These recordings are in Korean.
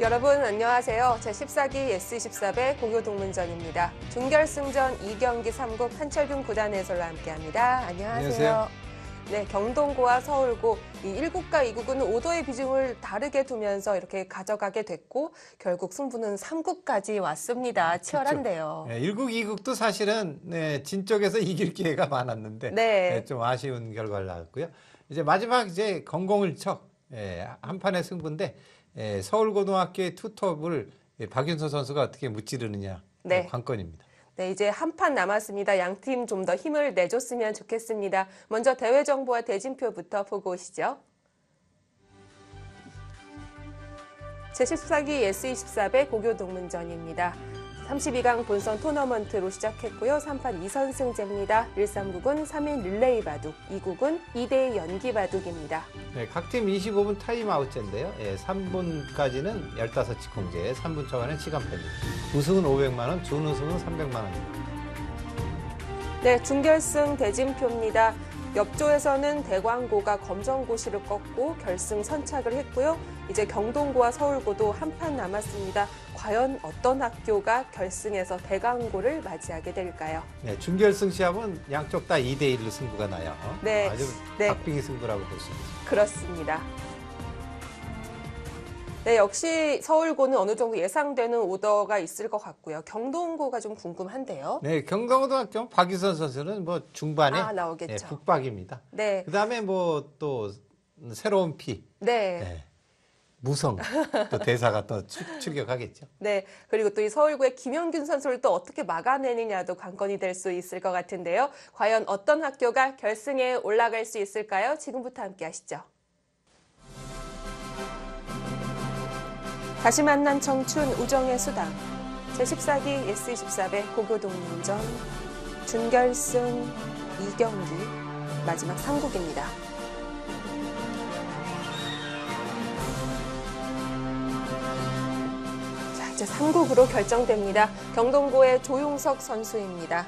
여러분 안녕하세요. 제14기 S24배 고교동문전입니다. 준결승전 2경기 3국 한철균 구단 해설과 함께합니다. 안녕하세요. 네, 경동고와 서울고 이 1국과 2국은 오더의 비중을 다르게 두면서 이렇게 가져가게 됐고 결국 승부는 3국까지 왔습니다. 치열한데요. 네, 1국, 2국도 사실은 진 쪽에서 이길 기회가 많았는데 좀 아쉬운 결과를 나왔고요. 이제 마지막 이제 건공을척 한 판의 승부인데 서울고등학교의 투톱을 박윤서 선수가 어떻게 무찌르느냐 관건입니다. 네, 이제 한 판 남았습니다. 양 팀 좀 더 힘을 내줬으면 좋겠습니다. 먼저 대회 정보와 대진표부터 보고 오시죠. 제14기 S24배 고교동문전입니다. 32강 본선 토너먼트로 시작했고요. 3판 2선승제입니다. 1-3국은 3인 릴레이 바둑, 2국은 2대 연기 바둑입니다. 네, 각 팀 25분 타임아웃제인데요. 3분까지는 15치 공제, 3분 초반엔 시간패입니다. 우승은 500만 원, 준우승은 300만 원입니다. 네, 준결승 대진표입니다. 옆조에서는 대광고가 검정고시를 꺾고 결승 선착을 했고요. 이제 경동고와 서울고도 한 판 남았습니다. 과연 어떤 학교가 결승에서 대광고를 맞이하게 될까요? 네, 준결승 시합은 양쪽 다 2대1로 승부가 나요. 네, 아주 박빙의 승부라고 볼 수 있습니다. 그렇습니다. 네, 역시 서울고는 어느 정도 예상되는 오더가 있을 것 같고요. 경동고가 좀 궁금한데요. 네, 경동고등학교 박유선 선수는 뭐 중반에 나오겠죠. 북박입니다. 네. 그다음에 뭐 또 새로운 피. 무성 또 대사가 또 출격하겠죠. 네, 그리고 또 이 서울고의 김영균 선수를 또 어떻게 막아내느냐도 관건이 될 수 있을 것 같은데요. 과연 어떤 학교가 결승에 올라갈 수 있을까요? 지금부터 함께 하시죠. 다시 만난 청춘 우정의 수당 제14기 S24배 고교동문전 준결승 2경기 마지막 3국입니다. 자, 이제 3국으로 결정됩니다. 경동고의 조용석 선수입니다.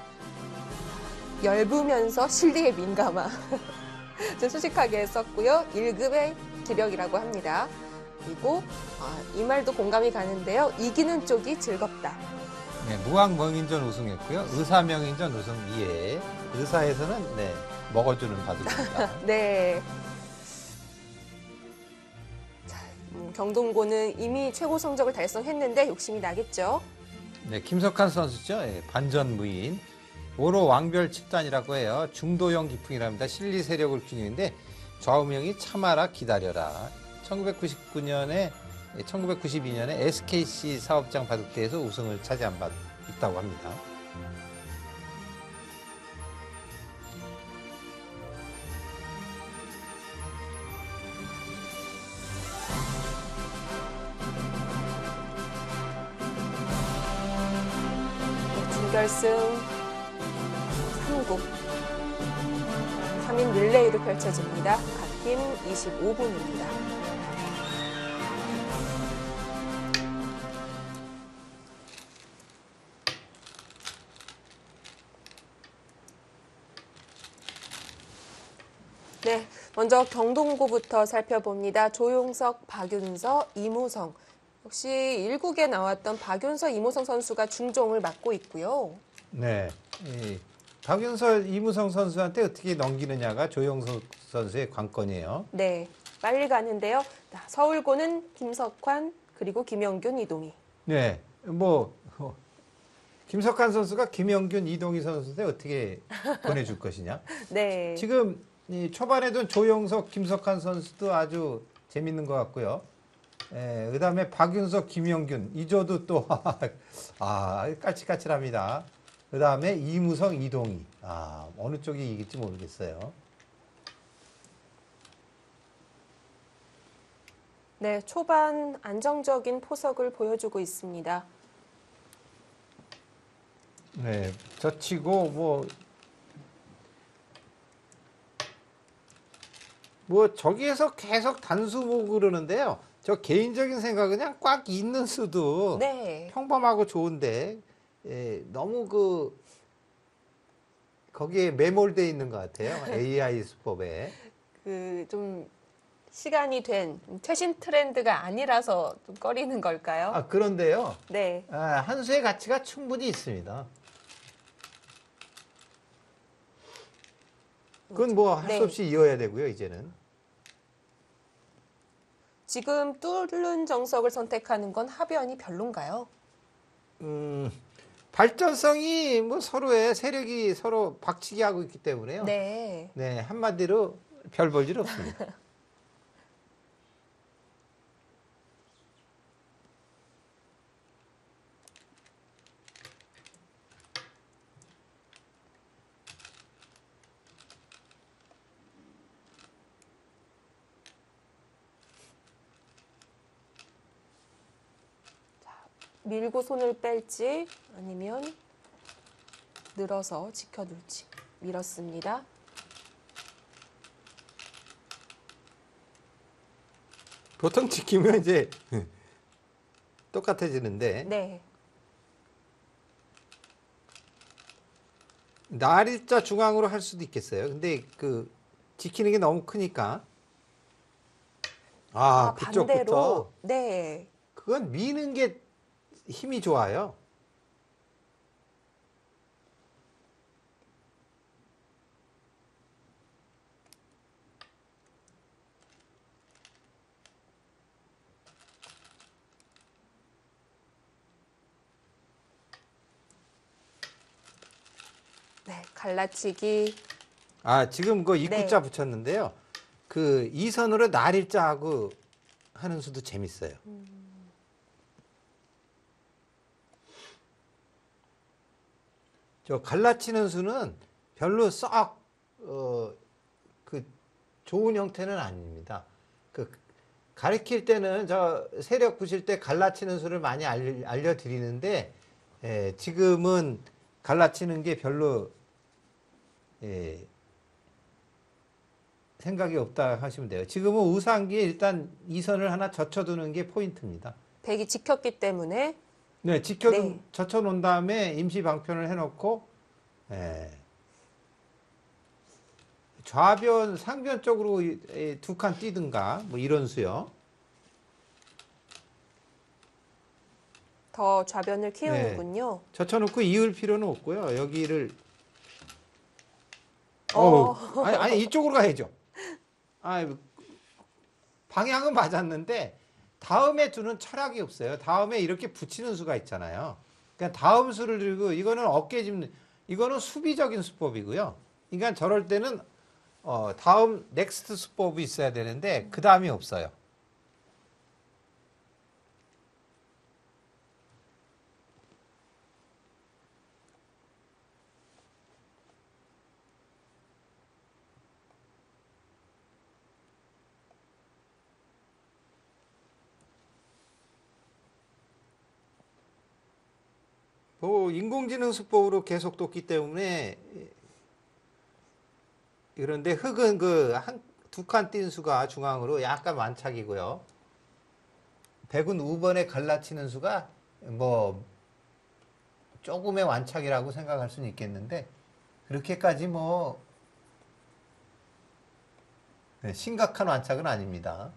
엷으면서 실리에 민감하. 좀 수식하게 썼고요. 1급의 기력이라고 합니다. 그리고 이 말도 공감이 가는데요. 이기는 쪽이 즐겁다. 네, 무학명인전 우승했고요. 의사명인전 우승 2회. 의사에서는 먹어주는 바둑입니다. 네. 자, 경동고는 이미 최고 성적을 달성했는데 욕심이 나겠죠. 네, 김석환 선수죠. 반전무인. 5로 왕별 집단이라고 해요. 중도형 기풍이랍니다. 실리 세력을 균형인데 좌우명이 참아라 기다려라. 1992년에 SKC 사업장 바둑대에서 우승을 차지한 바 있다고 합니다. 준결승 3국 3인 릴레이로 펼쳐집니다. 각 팀 25분입니다. 네, 먼저 경동고부터 살펴봅니다. 조용석, 박윤서, 이무성. 역시 1국에 나왔던 박윤서, 이무성 선수가 중종을 맡고 있고요. 네, 박윤서, 이무성 선수한테 어떻게 넘기느냐가 조용석 선수의 관건이에요. 네, 빨리 가는데요. 서울고는 김석환, 그리고 김영균, 이동희. 네, 김석환 선수가 김영균, 이동희 선수한테 어떻게 보내줄 것이냐. 네. 지금 초반에도 조용석, 김석환 선수도 아주 재밌는 것 같고요. 그다음에 박윤석, 김영균, 이조도 또 까칠까칠합니다. 그다음에 이무성, 이동희. 어느 쪽이 이길지 모르겠어요. 네, 초반 안정적인 포석을 보여주고 있습니다. 네, 젖히고 저기에서 계속 단수모 그러는데요. 저 개인적인 생각은 그냥 꽉 있는 수도 평범하고 좋은데 너무 거기에 매몰돼 있는 것 같아요. AI 수법에. 좀 시간이 된 최신 트렌드가 아니라서 좀 꺼리는 걸까요? 아, 그런데요. 네. 한 수의 가치가 충분히 있습니다. 그건 뭐 할 수 없이 이어야 되고요, 이제는. 지금 뚫는 정석을 선택하는 건 하변이 별론가요? 발전성이 뭐 서로의 세력이 서로 박치기 하고 있기 때문에요. 네. 네, 한마디로 별 볼 일 없습니다. 밀고 손을 뺄지 아니면 늘어서 지켜둘지. 밀었습니다. 보통 지키면 이제 똑같아지는데. 네. 날일자 중앙으로 할 수도 있겠어요. 근데 그 지키는 게 너무 크니까. 그쪽부터. 반대로. 네. 그건 미는 게 힘이 좋아요. 네, 갈라치기. 지금 그 입구자 붙였는데요. 그 이선으로 날일자하고 하는 수도 재밌어요. 저 갈라치는 수는 별로 그 좋은 형태는 아닙니다. 그 가르칠 때는 저 세력 부실 때 갈라치는 수를 많이 알려드리는데, 지금은 갈라치는 게 별로 생각이 없다 하시면 돼요. 지금은 우상기에 일단 이선을 하나 젖혀두는 게 포인트입니다. 백이 지켰기 때문에. 네, 젖혀놓은 다음에 임시 방편을 해놓고, 좌변, 상변 쪽으로 두 칸 뛰든가, 뭐 이런 수요. 더 좌변을 키우는군요. 젖혀놓고 이을 필요는 없고요. 여기를, 아니, 이쪽으로 가야죠. 방향은 맞았는데, 다음에 두는 철학이 없어요. 다음에 이렇게 붙이는 수가 있잖아요. 그러니까 다음 수를 들고 이거는 어깨 짚는, 이거는 수비적인 수법이고요. 그러니까 저럴 때는 다음 넥스트 수법이 있어야 되는데 그 다음이 없어요. 뭐 인공지능 수법으로 계속 뒀기 때문에, 그런데 흙은 그 두 칸 띈 수가 중앙으로 약간 완착이고요. 백은 우번에 갈라치는 수가 뭐 조금의 완착이라고 생각할 수는 있겠는데, 그렇게까지 뭐 심각한 완착은 아닙니다.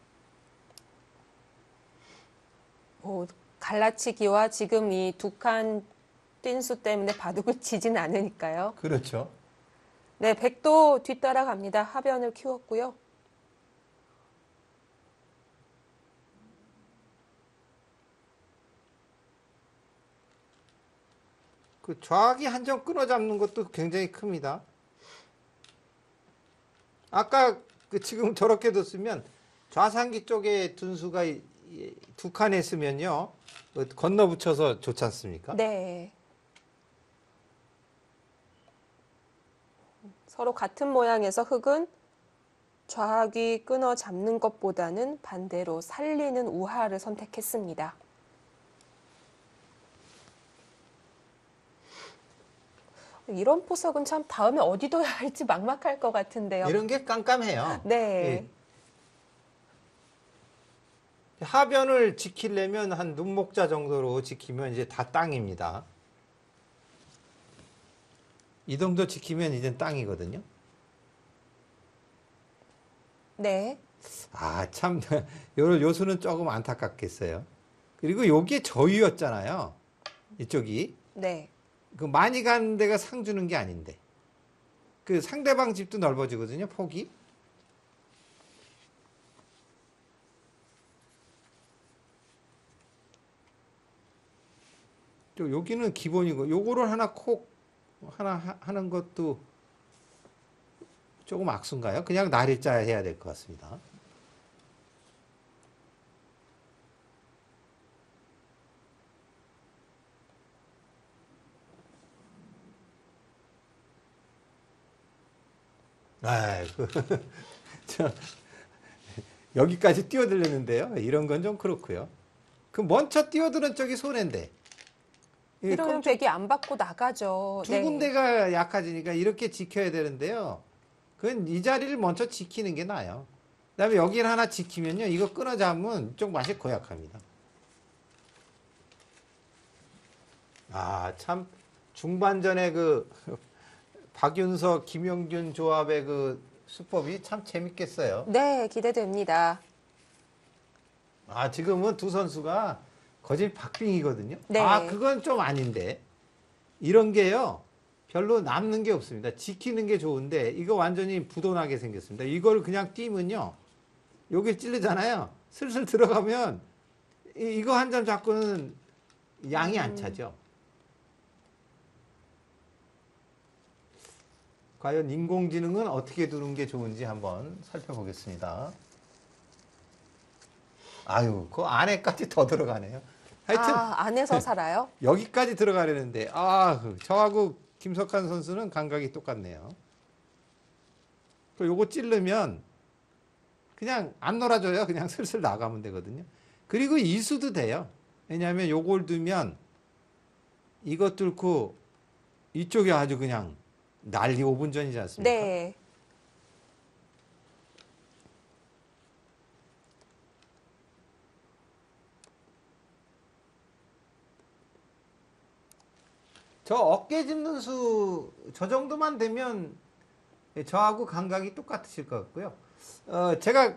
갈라치기와 지금 이 두 칸 뛴 수 때문에 바둑을 치진 않으니까요. 그렇죠. 네, 백도 뒤따라갑니다. 하변을 키웠고요. 그 좌악이 한 점 끊어 잡는 것도 굉장히 큽니다. 아까 지금 저렇게 뒀으면 좌상기 쪽에 둔 수가 두 칸에 있으면요, 건너 붙여서 좋지 않습니까? 네. 서로 같은 모양에서 흙은 좌악이 끊어 잡는 것보다는 반대로 살리는 우하를 선택했습니다. 이런 포석은 참 다음에 어디 둬야 할지 막막할 것 같은데요. 이런 게 깜깜해요. 네. 하변을 지키려면 한 눈목자 정도로 지키면 이제 다 땅입니다. 이 정도 지키면 이제 땅이거든요. 네. 아, 참, 요수는 조금 안타깝겠어요. 그리고 요게 저유였잖아요. 이쪽이. 네. 그 많이 가는 데가 상 주는 게 아닌데. 그 상대방 집도 넓어지거든요, 폭이. 또 여기는 기본이고, 요거를 하나 하는 것도 조금 악순가요? 그냥 날일자 해야 될 것 같습니다. 아이고, 여기까지 뛰어들렸는데요. 이런 건 좀 그렇고요. 그 먼저 뛰어드는 쪽이 손해인데. 이러면 백이 안 받고 나가죠. 두 군데가 약해지니까 이렇게 지켜야 되는데요. 그건 이 자리를 먼저 지키는 게 나아요. 그다음에 여기를 하나 지키면요. 이거 끊어 잡으면 이쪽 맛이 고약합니다. 아, 참 중반전에 그 박윤석, 김영균 조합의 그 수법이 참 재밌겠어요. 네, 기대됩니다. 아, 지금은 두 선수가 거질 박빙이거든요. 네. 아, 그건 좀 아닌데. 이런 게요. 별로 남는 게 없습니다. 지키는 게 좋은데 이거 완전히 부도나게 생겼습니다. 이걸 그냥 띄면요. 여기 찔르잖아요. 슬슬 들어가면 이거 한 점 잡고는 양이 안 차죠. 과연 인공지능은 어떻게 두는 게 좋은지 한번 살펴보겠습니다. 아유, 그 안에까지 더 들어가네요. 하여튼 안에서 살아요? 여기까지 들어가려는데 저하고 김석환 선수는 감각이 똑같네요. 또 요거 찌르면 그냥 안 놀아줘요. 그냥 슬슬 나가면 되거든요. 그리고 이수도 돼요. 왜냐하면 요걸 두면 이것 뚫고 이쪽이 아주 그냥 난리 5분 전이지 않습니까? 네. 저 어깨 짚는 수 저 정도만 되면 저하고 감각이 똑같으실 것 같고요. 제가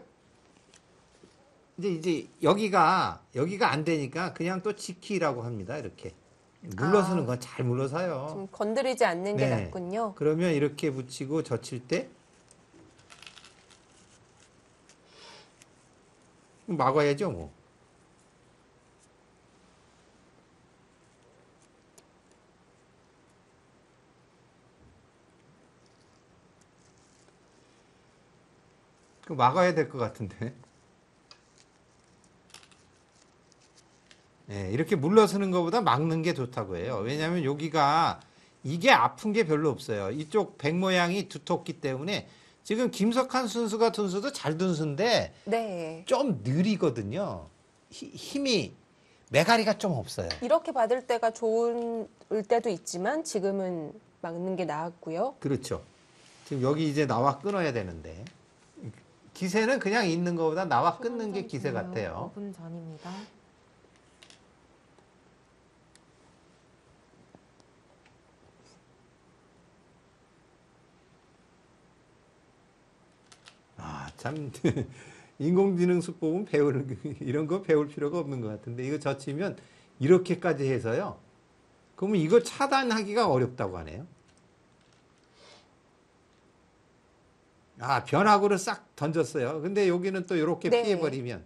이제 여기가 안 되니까 그냥 또 지키라고 합니다. 이렇게 물러서는 건 잘 물러서요. 좀 건드리지 않는 게 낫군요. 그러면 이렇게 붙이고 젖힐 때 막아야죠, 뭐. 그 막아야 될 것 같은데. 네, 이렇게 물러서는 것보다 막는 게 좋다고 해요. 왜냐하면 여기가 이게 아픈 게 별로 없어요. 이쪽 백 모양이 두텁기 때문에 지금 김석환 선수가 둔수도 잘 둔수인데 네. 좀 느리거든요. 힘이 메가리가 좀 없어요. 이렇게 받을 때가 좋을 때도 있지만 지금은 막는 게 나았고요. 그렇죠. 지금 여기 이제 나와 끊어야 되는데 기세는 그냥 있는 것보다 나와 끊는 게 기세 같아요. 5분 전입니다. 아, 참 인공지능 수법은 이런 거 배울 필요가 없는 것 같은데 이거 젖히면 이렇게까지 해서요. 그러면 이거 차단하기가 어렵다고 하네요. 아, 변화구를 싹 던졌어요. 근데 여기는 또 이렇게 네. 피해버리면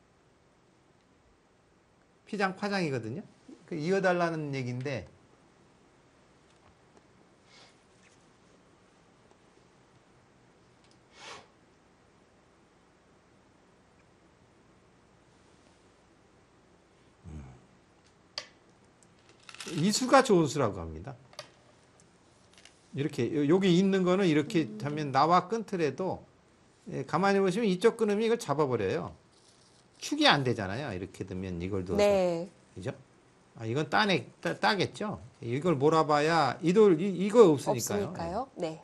피장 파장이거든요. 이어달라는 얘기인데 이 수가 좋은 수라고 합니다. 이렇게 여기 있는 거는 이렇게 하면 나와 끊더라도 가만히 보시면 이쪽 끊으면 이걸 잡아버려요. 축이 안 되잖아요. 이렇게 되면 이걸 둬서. 네. 그죠? 아, 이건 따겠죠? 이걸 몰아봐야 이거 없으니까요. 없으니까요. 네.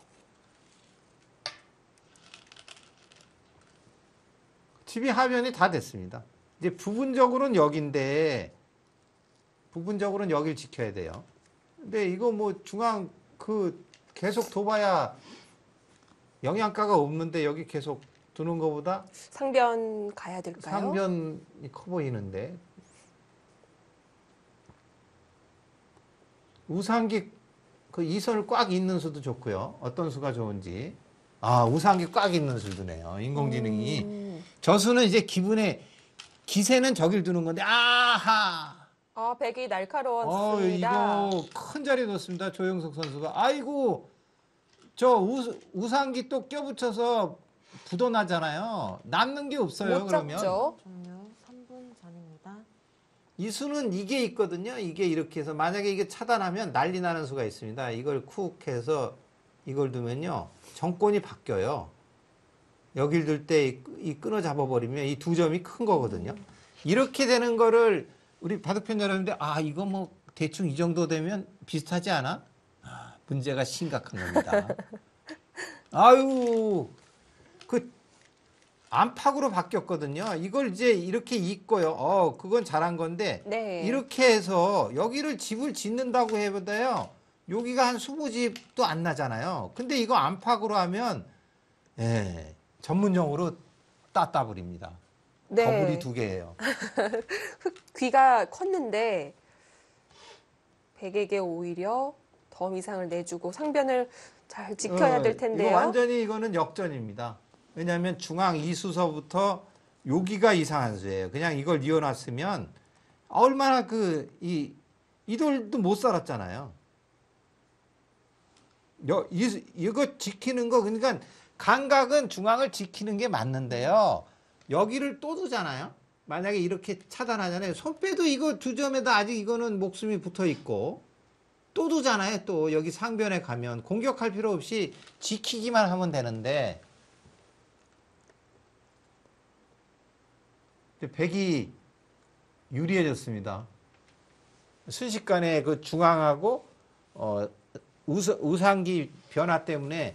집이 하변이 다 됐습니다. 이제 부분적으로는 여기인데 부분적으로는 여길 지켜야 돼요. 근데 이거 뭐 중앙 계속 둬봐야 영양가가 없는데 여기 계속 두는 것보다 상변 가야 될까요? 상변이 커 보이는데. 우상기 그 이선을 꽉 잇는 수도 좋고요. 어떤 수가 좋은지. 아, 우상기 꽉 잇는 수도네요. 인공지능이. 저 수는 이제 기세는 저길 두는 건데, 아하! 아, 백이 날카로웠습니다. 이거 큰 자리 놓습니다. 조영석 선수가. 아이고, 저 우상기 또 껴붙여서 부도나잖아요. 남는 게 없어요. 못 그러면. 잡죠. 종료 3분 전입니다. 이 수는 이게 있거든요. 이게 이렇게 해서 만약에 이게 차단하면 난리 나는 수가 있습니다. 이걸 쿡 해서 이걸 두면요. 정권이 바뀌어요. 여길 둘 때 이 끊어 잡아버리면 이 두 점이 큰 거거든요. 이렇게 되는 거를 우리 바둑편 여러분들 이거 뭐 대충 이 정도 되면 비슷하지 않아? 문제가 심각한 겁니다. 아유, 그 안팎으로 바뀌었거든요. 이걸 이제 이렇게 잇고요. 그건 잘한 건데 네. 이렇게 해서 여기를 집을 짓는다고 해보다요. 여기가 한 20집도 안 나잖아요. 근데 이거 안팎으로 하면 전문용어로 따따블입니다. 네. 더블이 2개예요. 귀가 컸는데 백에게 오히려 더 이상을 내주고 상변을 잘 지켜야 될 텐데요. 이거 완전히 이거는 역전입니다. 왜냐하면 중앙 2수서부터 여기가 이상한 수예요. 그냥 이걸 이어놨으면 얼마나 이돌도 못 살았잖아요. 이거 지키는 거 그러니까 감각은 중앙을 지키는 게 맞는데요. 여기를 또 두잖아요. 만약에 이렇게 차단하잖아요. 손빼도 이거 두 점에다 아직 이거는 목숨이 붙어 있고 또 두잖아요. 또 여기 상변에 가면 공격할 필요 없이 지키기만 하면 되는데 백이 유리해졌습니다. 순식간에 그 중앙하고 우상기 변화 때문에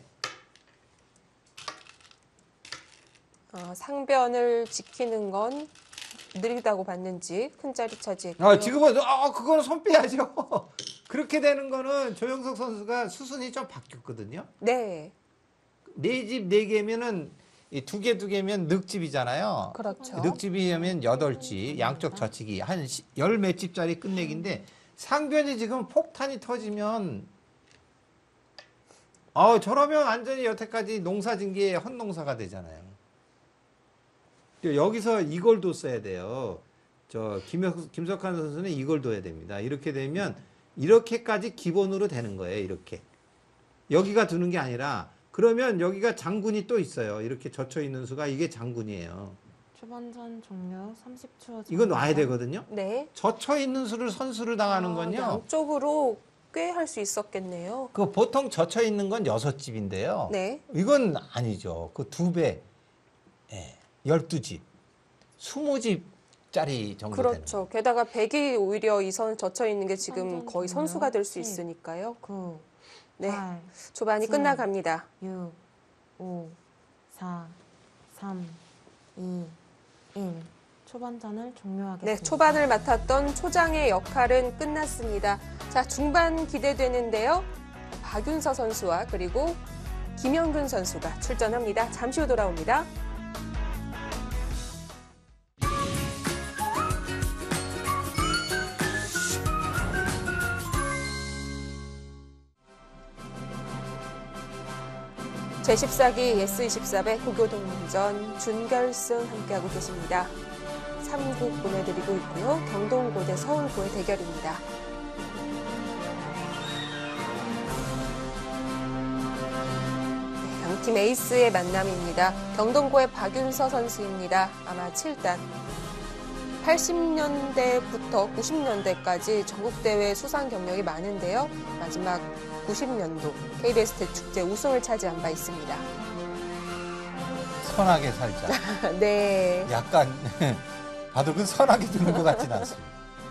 상변을 지키는 건 느리다고 봤는지 큰 자리 차지했고요. 지금은 그거는 손 빼야죠. 그렇게 되는 거는 조영석 선수가 수순이 좀 바뀌었거든요. 네. 4집 4개면은 2개면 늑집이잖아요. 그렇죠. 늑집이면 8집, 양쪽 젖히기 한 10몇 집짜리 끝내기인데 상변이 지금 폭탄이 터지면 저러면 완전히 여태까지 농사진 게 헛농사가 되잖아요. 여기서 이걸 뒀어야 돼요. 김석환 선수는 이걸 둬야 됩니다. 이렇게 되면 이렇게까지 기본으로 되는 거예요. 이렇게. 여기가 두는 게 아니라 그러면 여기가 장군이 또 있어요. 이렇게 젖혀 있는 수가 이게 장군이에요. 초반전 종료 30초 전입니다. 이건 놔야 되거든요. 네. 젖혀 있는 수를 선수를 당하는 건요. 양쪽으로 꽤 할 수 있었겠네요. 그 보통 젖혀 있는 건 6집인데요. 네. 이건 아니죠. 그 2배. 12집. 20집짜리 정도 되는 그렇죠. 게다가 백이 오히려 이 선 젖혀 있는 게 지금 완전 거의 좋네요. 선수가 될 수 10, 있으니까요. 9, 네. 8, 초반이 7, 끝나갑니다. 6, 5, 4, 3, 2, 1. 초반전을 종료하겠습니다. 네, 초반을 맡았던 초장의 역할은 끝났습니다. 자, 중반 기대되는데요. 박윤서 선수와 그리고 김영균 선수가 출전합니다. 잠시 후 돌아옵니다. 제14기 예스24배 고교동문전 준결승 함께하고 계십니다. 3국 보내드리고 있고요. 경동고 대 서울고의 대결입니다. 네, 양팀 에이스의 만남입니다. 경동고의 박윤서 선수입니다. 아마 7단. 80년대부터 90년대까지 전국대회 수상 경력이 많은데요. 마지막 90년도 KBS 대축제 우승을 차지한 바 있습니다. 선하게 살자. 네. 약간 바둑은 선하게 두는 것 같진 않습니다.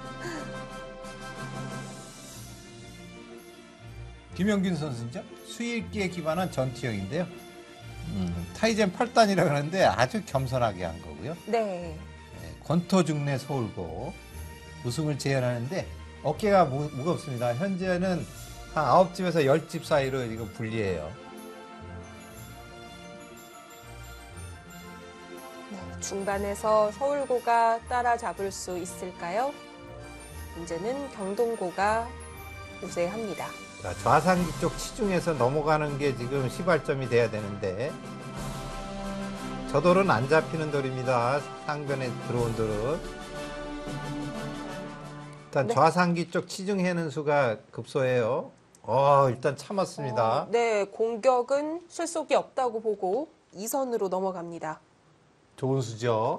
김영균 선수죠. 수일기에 기반한 전투형인데요. 타이젠 8단이라고 하는데 아주 겸손하게 한 거고요. 네. 권토중내 서울고 우승을 재현하는데 어깨가 무겁습니다. 현재는 한 9집에서 10집 사이로 이거 불리해요. 중반에서 서울고가 따라잡을 수 있을까요? 문제는 경동고가 우세합니다. 자, 좌상기 쪽 치중해서 넘어가는 게 지금 시발점이 돼야 되는데 저 돌은 안 잡히는 돌입니다. 상변에 들어온 돌은. 일단 네. 좌상기 쪽 치중해는 수가 급소해요. 일단 참았습니다. 네, 공격은 실속이 없다고 보고 2선으로 넘어갑니다. 좋은 수죠.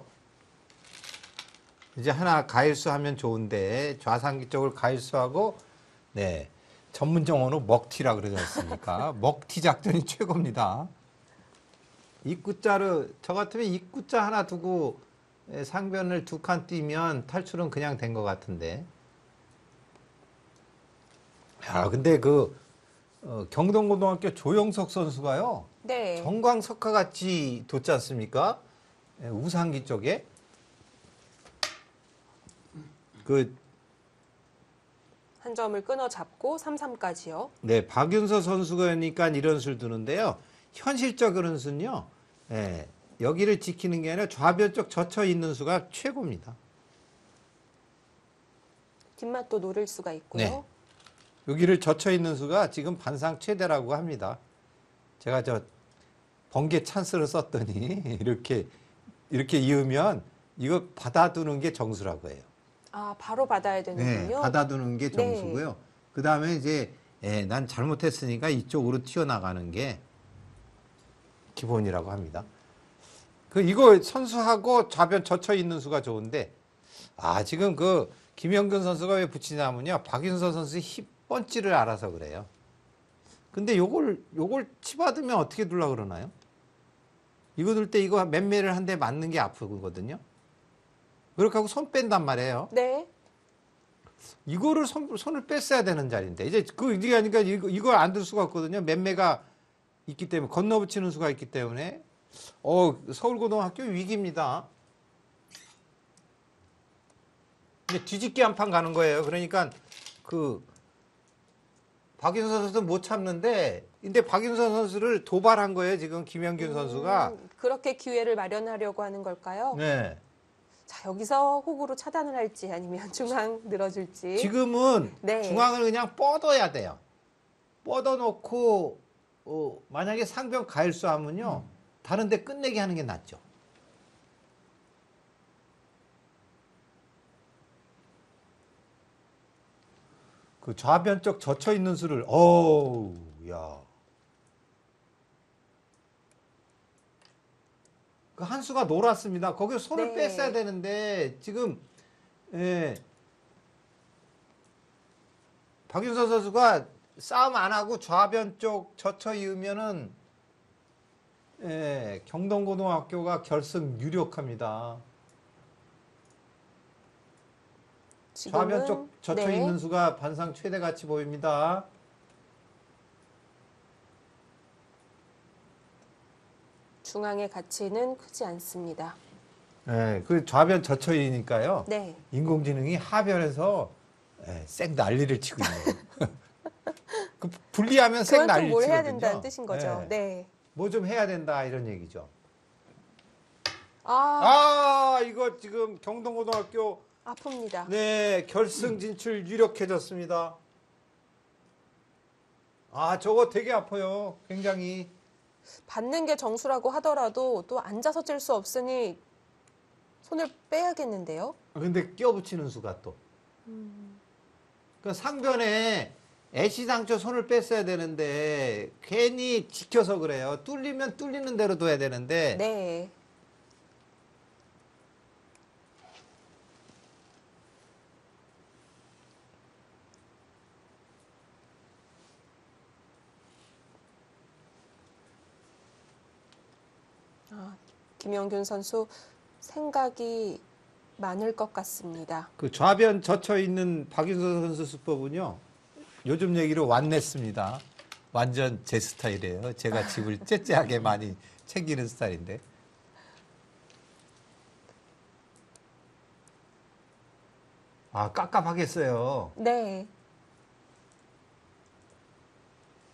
이제 하나 가일수 하면 좋은데 좌상기 쪽을 가일수하고 네 전문 용어로 먹튀라 그러지 않습니까? 먹튀 작전이 최고입니다. 입구자를 저 같으면 입구자 하나 두고 상변을 두 칸 띄면 탈출은 그냥 된 것 같은데. 야, 근데 경동고등학교 조영석 선수가요. 네. 정광석화 같이 뒀지 않습니까? 우상기 쪽에. 한 점을 끊어 잡고 3-3까지요. 네, 박윤서 선수가니까 이런 수를 두는데요. 현실적으로는 여기를 지키는 게 아니라 좌변 쪽 젖혀 있는 수가 최고입니다. 뒷맛도 노릴 수가 있고요. 네. 여기를 젖혀 있는 수가 지금 반상 최대라고 합니다. 제가 번개 찬스를 썼더니 이렇게 이으면 이거 받아두는 게 정수라고 해요. 아, 바로 받아야 되는군요. 네, 받아두는 게 정수고요. 그 다음에 이제 난 잘못했으니까 이쪽으로 튀어나가는 게 기본이라고 합니다. 이거 선수하고 좌변 젖혀 있는 수가 좋은데 지금 김영균 선수가 왜 붙이냐면요. 박윤서 선수의 힙 펀치를 알아서 그래요. 근데 요걸 치받으면 어떻게 둘라 그러나요? 이거 둘 때 이거 맴매를 한 대 맞는 게 아프거든요. 그렇게 하고 손 뺀단 말이에요. 네. 이거를 손을 뺐어야 되는 자리인데 이제 이게 아니까 이걸 안 들 수가 없거든요. 맴매가 있기 때문에 건너붙이는 수가 있기 때문에 서울고등학교 위기입니다. 이제 뒤집기 한 판 가는 거예요. 그러니까 박윤서 선수는 못 참는데 근데 박윤서 선수를 도발한 거예요. 지금 김영균 선수가. 그렇게 기회를 마련하려고 하는 걸까요? 네. 자, 여기서 호구로 차단을 할지 아니면 중앙 늘어줄지. 지금은 네. 중앙을 그냥 뻗어야 돼요. 뻗어놓고 만약에 상변 가일수 하면요. 다른 데 끝내게 하는 게 낫죠. 좌변 쪽 젖혀 있는 수를 야. 한 수가 놀았습니다. 거기서 손을 뺐어야 되는데 지금 박윤서 선수가 싸움 안 하고 좌변 쪽 젖혀 이으면은 경동고등학교가 결승 유력합니다. 좌변 쪽 젖혀 있는 수가 반상 최대 같이 보입니다. 중앙의 가치는 크지 않습니다. 네, 좌변 젖혀 있으니까요. 네. 인공지능이 하변에서 쌩 난리를 치고 있네요. 분리하면 쌩 난리를 치거든요. 뭘 해야 된다는 뜻인 거죠. 네. 뭐 좀 해야 된다 이런 얘기죠. 이거 지금 경동고등학교 아픕니다. 네, 결승 진출 유력해졌습니다. 저거 되게 아파요. 굉장히. 받는 게 정수라고 하더라도 또 앉아서 찔 수 없으니 손을 빼야겠는데요. 근데 껴붙이는 수가 또. 상변에 애시당초 손을 뺐어야 되는데 괜히 지켜서 그래요. 뚫리면 뚫리는 대로 둬야 되는데. 네. 김영균 선수 생각이 많을 것 같습니다. 좌변 젖혀 있는 박윤서 선수 수법은요. 요즘 얘기로 완냈습니다. 완전 제 스타일이에요. 제가 집을 째째하게 많이 챙기는 스타일인데. 깝깝하겠어요. 네.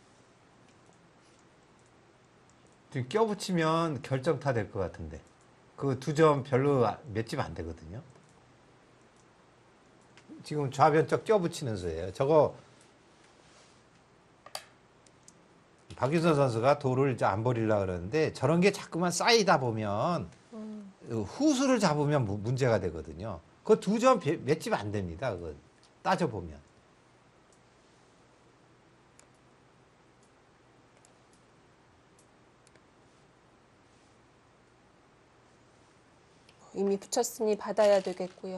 지금 껴붙이면 결정타 될 것 같은데. 그 두 점 별로 맷집 안 되거든요. 지금 좌변쪽 껴붙이는 수예요. 저거 박윤선 선수가 돌을 이제 안 버리려고 그러는데 저런 게 자꾸만 쌓이다 보면 후수를 잡으면 문제가 되거든요. 그 두 점 맷집 안 됩니다. 그거 따져보면. 이미 붙였으니 받아야 되겠고요.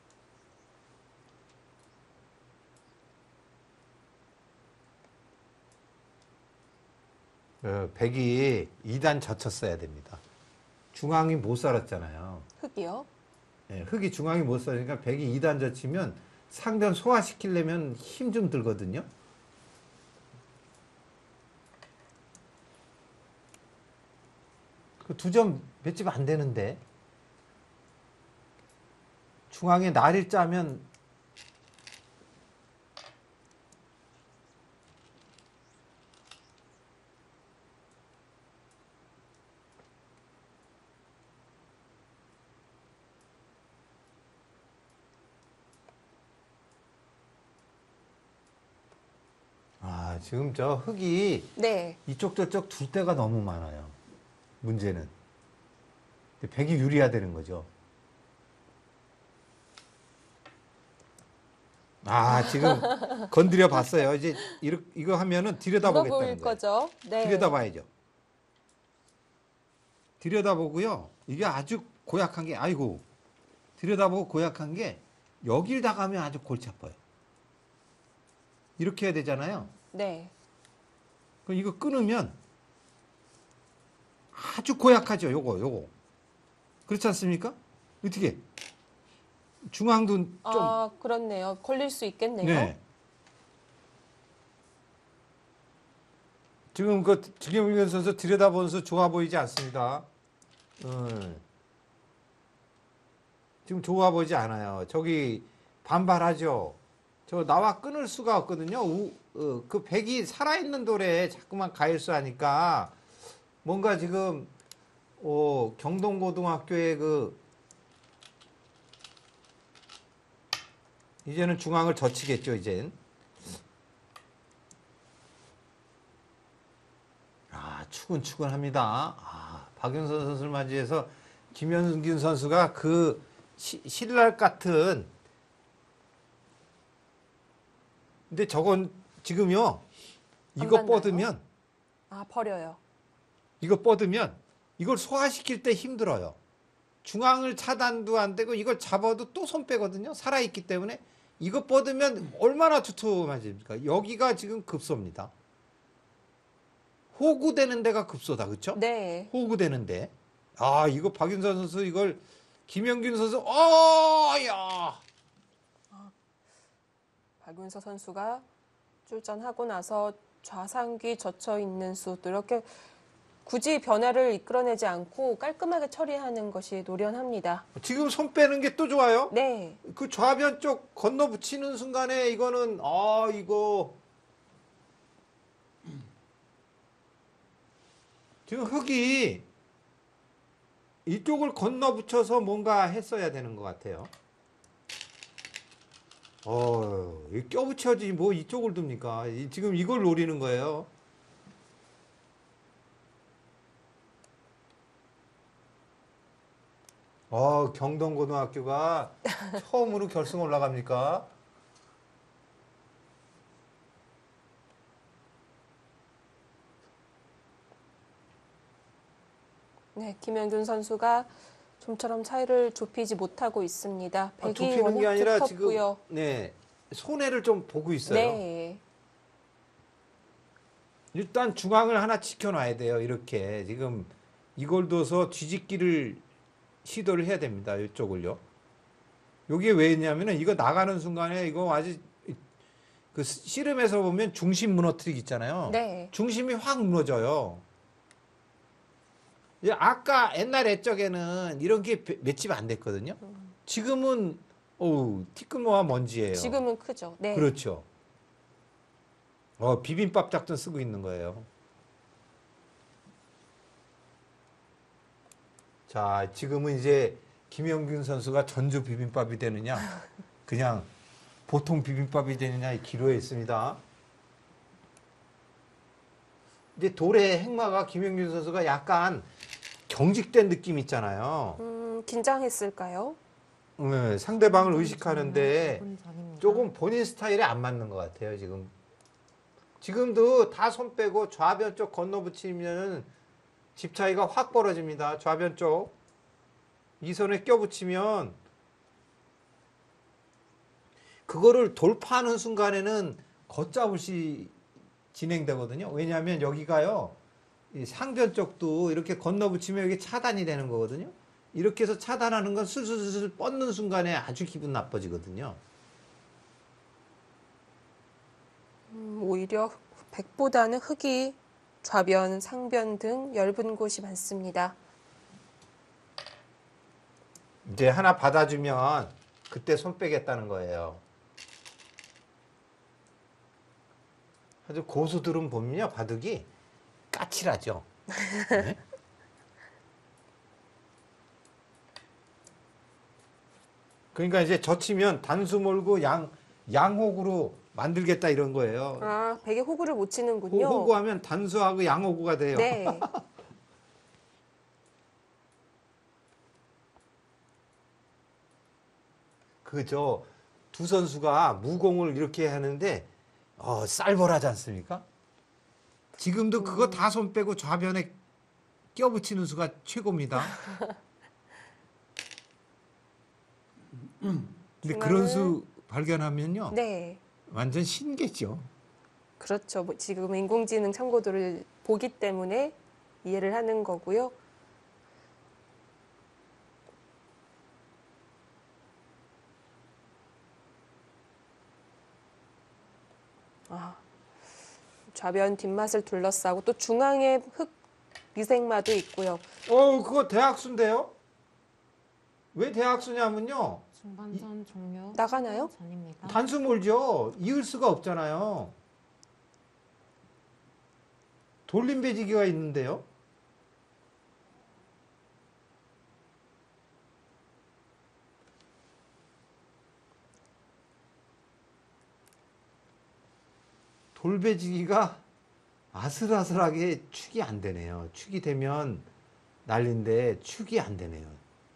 백이 2단 젖혔어야 됩니다. 중앙이 못 살았잖아요. 흙이요? 네, 흙이 중앙이 못 살으니까 백이 2단 젖히면 상변 소화시키려면 힘 좀 들거든요. 그 두 점 맷집 안 되는데 중앙에 날을 짜면 지금 저 흙이 네. 이쪽 저쪽 둘 데가 너무 많아요. 문제는. 백이 유리화되는 거죠. 지금 건드려 봤어요. 이제 이거 하면은 들여다보겠다는 거예요. 거죠. 네. 들여다봐야죠. 들여다보고요. 이게 아주 고약한 게 들여다보고 고약한 게 여길 다가면 아주 골치 아파요. 이렇게 해야 되잖아요. 네. 그럼 이거 끊으면 아주 고약하죠. 요거. 그렇지 않습니까? 어떻게? 중앙도 좀. 그렇네요. 걸릴 수 있겠네요. 네. 지금 김영균 선수 들여다보는 수 좋아 보이지 않습니다. 지금 좋아 보이지 않아요. 저기 반발하죠. 저 나와 끊을 수가 없거든요. 그 백이 살아있는 돌에 자꾸만 가일수하니까 뭔가 지금 경동고등학교의 이제는 중앙을 젖히겠죠. 이젠. 추근추근합니다. 박윤선 선수를 맞이해서 김현균 선수가 그 신랄 같은. 근데 저건 지금요. 이거 뻗으면. 버려요. 이거 뻗으면 이걸 소화시킬 때 힘들어요. 중앙을 차단도 안 되고 이걸 잡아도 또 손 빼거든요. 살아있기 때문에. 이거 뻗으면 얼마나 두툼해집니까? 여기가 지금 급소입니다. 호구되는 데가 급소다. 그렇죠? 네. 호구되는데. 이거 박윤선 선수 이걸 김영균 선수 야. 박윤서 선수가 출전하고 나서 좌상귀 젖혀 있는 수도 이렇게 굳이 변화를 이끌어내지 않고 깔끔하게 처리하는 것이 노련합니다. 지금 손 빼는 게 또 좋아요. 네. 그 좌변 쪽 건너 붙이는 순간에 이거는 이거 지금 흙이 이쪽을 건너 붙여서 뭔가 했어야 되는 것 같아요. 껴붙여야지 뭐 이쪽을 둡니까? 지금 이걸 노리는 거예요. 경동고등학교가 처음으로 결승 올라갑니까? 네, 김영균 선수가 좀처럼 차이를 좁히지 못하고 있습니다. 백이 좁히는 게 아니라 두텁고요. 지금 손해를 좀 보고 있어요. 네. 일단 중앙을 하나 지켜놔야 돼요. 이렇게 지금 이걸 둬서 뒤집기를 시도를 해야 됩니다. 이쪽을요. 여기에 왜 있냐면은 이거 나가는 순간에 이거 아주 그 씨름에서 보면 중심 무너뜨리기 있잖아요. 네. 중심이 확 무너져요. 아까 옛날 옛적에는 이런 게 맷집 안 됐거든요. 지금은 티끌모아 먼지예요. 지금은 크죠. 네. 그렇죠. 비빔밥 작전 쓰고 있는 거예요. 자, 지금은 이제 김영균 선수가 전주 비빔밥이 되느냐, 그냥 보통 비빔밥이 되느냐의 기로에 있습니다. 이제 돌의 행마가 김영균 선수가 약간 경직된 느낌 있잖아요. 긴장했을까요? 네, 상대방을 의식하는데 조금 본인 스타일에 안 맞는 것 같아요, 지금. 지금도 다 손 빼고 좌변 쪽 건너붙이면 집 차이가 확 벌어집니다. 좌변 쪽. 이 손에 껴붙이면 그거를 돌파하는 순간에는 걷잡을시 진행되거든요. 왜냐하면 여기가요, 이 상변 쪽도 이렇게 건너붙이면 여기 차단이 되는 거거든요. 이렇게 해서 차단하는 건 슬슬슬 뻗는 순간에 아주 기분 나빠지거든요. 오히려 백보다는 흙이 좌변, 상변 등 엷은 곳이 많습니다. 이제 하나 받아주면 그때 손 빼겠다는 거예요. 아주 고수들은 보면요, 바둑이 까칠하죠. 네? 그러니까 이제 젖히면 단수 몰고 양호구로 만들겠다 이런 거예요. 아, 백에 호구를 못 치는군요. 호구하면 단수하고 양호구가 돼요. 네. 그죠. 두 선수가 무공을 이렇게 하는데 쌀벌하지 않습니까? 지금도 그거 다 손 빼고 좌변에 껴붙이는 수가 최고입니다. 근데 그런 수 발견하면요. 네. 완전 신기죠. 그렇죠. 지금 인공지능 참고도를 보기 때문에 이해를 하는 거고요. 좌변 뒷맛을 둘러싸고 또 중앙에 흙 미생마도 있고요. 그거 대학수인데요? 왜 대학수냐면요. 중반전 종료 나가나요? 전입니다. 단수 몰죠. 이을 수가 없잖아요. 돌림 배지기가 있는데요. 돌배지기가 아슬아슬하게 축이 안 되네요. 축이 되면 난리인데 축이 안 되네요.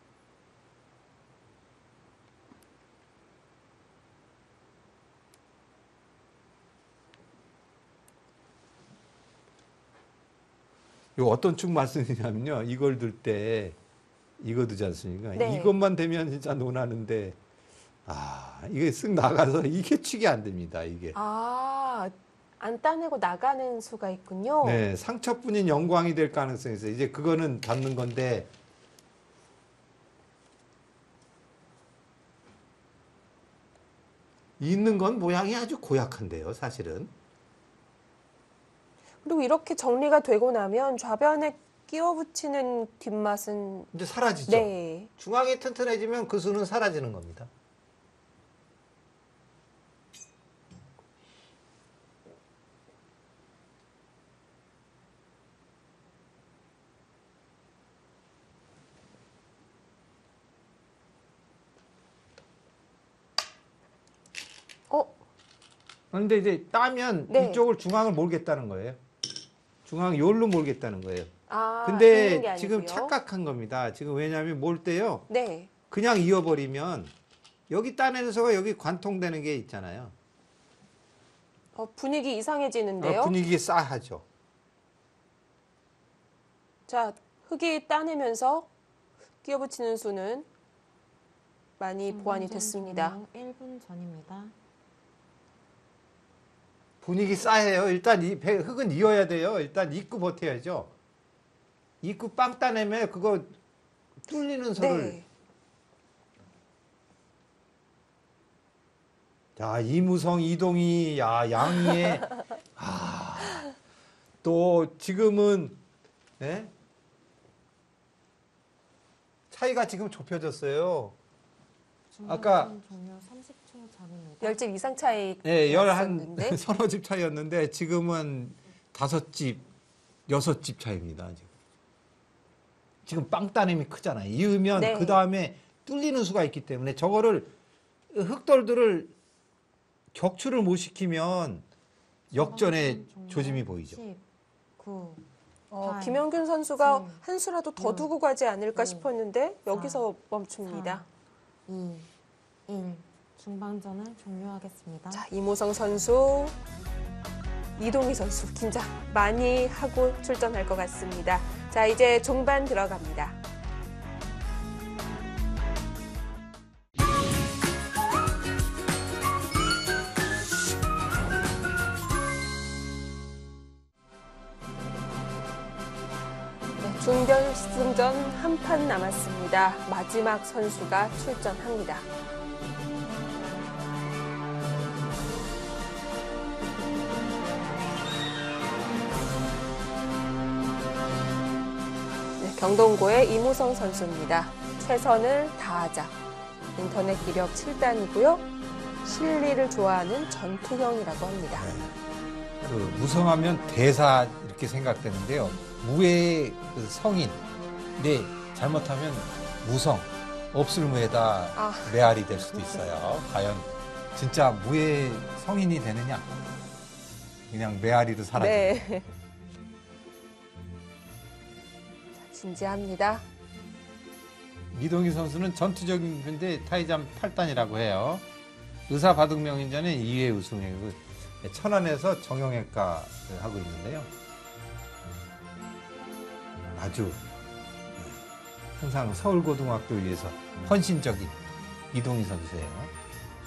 요 어떤 축 말씀이냐면요. 이걸 들 때 이거 두지 않습니까? 네. 이것만 되면 진짜 논하는데 이게 쓱 나가서 이게 축이 안 됩니다. 이게. 안 따내고 나가는 수가 있군요. 네, 상처뿐인 영광이 될 가능성이 있어요. 이제 그거는 잡는 건데 있는 건 모양이 아주 고약한데요, 사실은. 그리고 이렇게 정리가 되고 나면 좌변에 끼워 붙이는 뒷맛은 이제 사라지죠. 네. 중앙이 튼튼해지면 그 수는 사라지는 겁니다. 그런데 이제 따면 네. 이쪽을 중앙을 몰겠다는 거예요. 중앙 요로 몰겠다는 거예요. 있는 게 근데 아니고요. 지금 착각한 겁니다. 지금 왜냐하면 몰 때요. 네. 그냥 이어버리면 여기 따내는 수가 여기 관통되는 게 있잖아요. 분위기 이상해지는데요. 분위기 싸하죠. 자, 흙이 따내면서 끼워 붙이는 수는 많이 보완이 됐습니다. 종료 1분 전입니다. 분위기 싸해요. 일단 흙은 이어야 돼요. 일단 입구 버텨야죠. 입구 빵 따내면 그거 뚫리는 소를. 네. 자, 이무성, 이동희, 양희애. 또 지금은 네? 차이가 지금 좁혀졌어요. 아까 종료 30초 전입니다. 10집 이상 차이. 네, 났었는데. 서너 집 차이였는데 지금은 5집, 6집 차이입니다. 지금. 지금 빵 따냄이 크잖아요. 이으면 네. 그 다음에 뚫리는 수가 있기 때문에 저거를 흑돌들을 격추를 못 시키면 역전의 조짐이 보이죠. 10, 9, 김영균 선수가 7, 한 수라도 더 6, 두고 가지 않을까 5, 싶었는데 4, 여기서 멈춥니다. 2, 1. 중반전을 종료하겠습니다. 자, 이모성 선수, 이동희 선수 긴장 많이 하고 출전할 것 같습니다. 자, 이제 종반 들어갑니다. 네, 준결승전 한 판 남았습니다. 마지막 선수가 출전합니다. 경동고의 이무성 선수입니다. 최선을 다하자. 인터넷 기력 7단이고요. 실리를 좋아하는 전투형이라고 합니다. 그 무성하면 대사 이렇게 생각되는데요. 무의 그 성인. 근데 잘못하면 무성, 없을 무에다 메아리 될 수도 있어요. 과연 진짜 무의 성인이 되느냐? 그냥 메아리로 사라지고. 네. 진지합니다. 이동희 선수는 전투적인 근데 타이잠 8단이라고 해요. 의사 바둑명인전에 2회 우승이고 천안에서 정형외과를 하고 있는데요. 아주 항상 서울고등학교를 위해서 헌신적인 이동희 선수예요.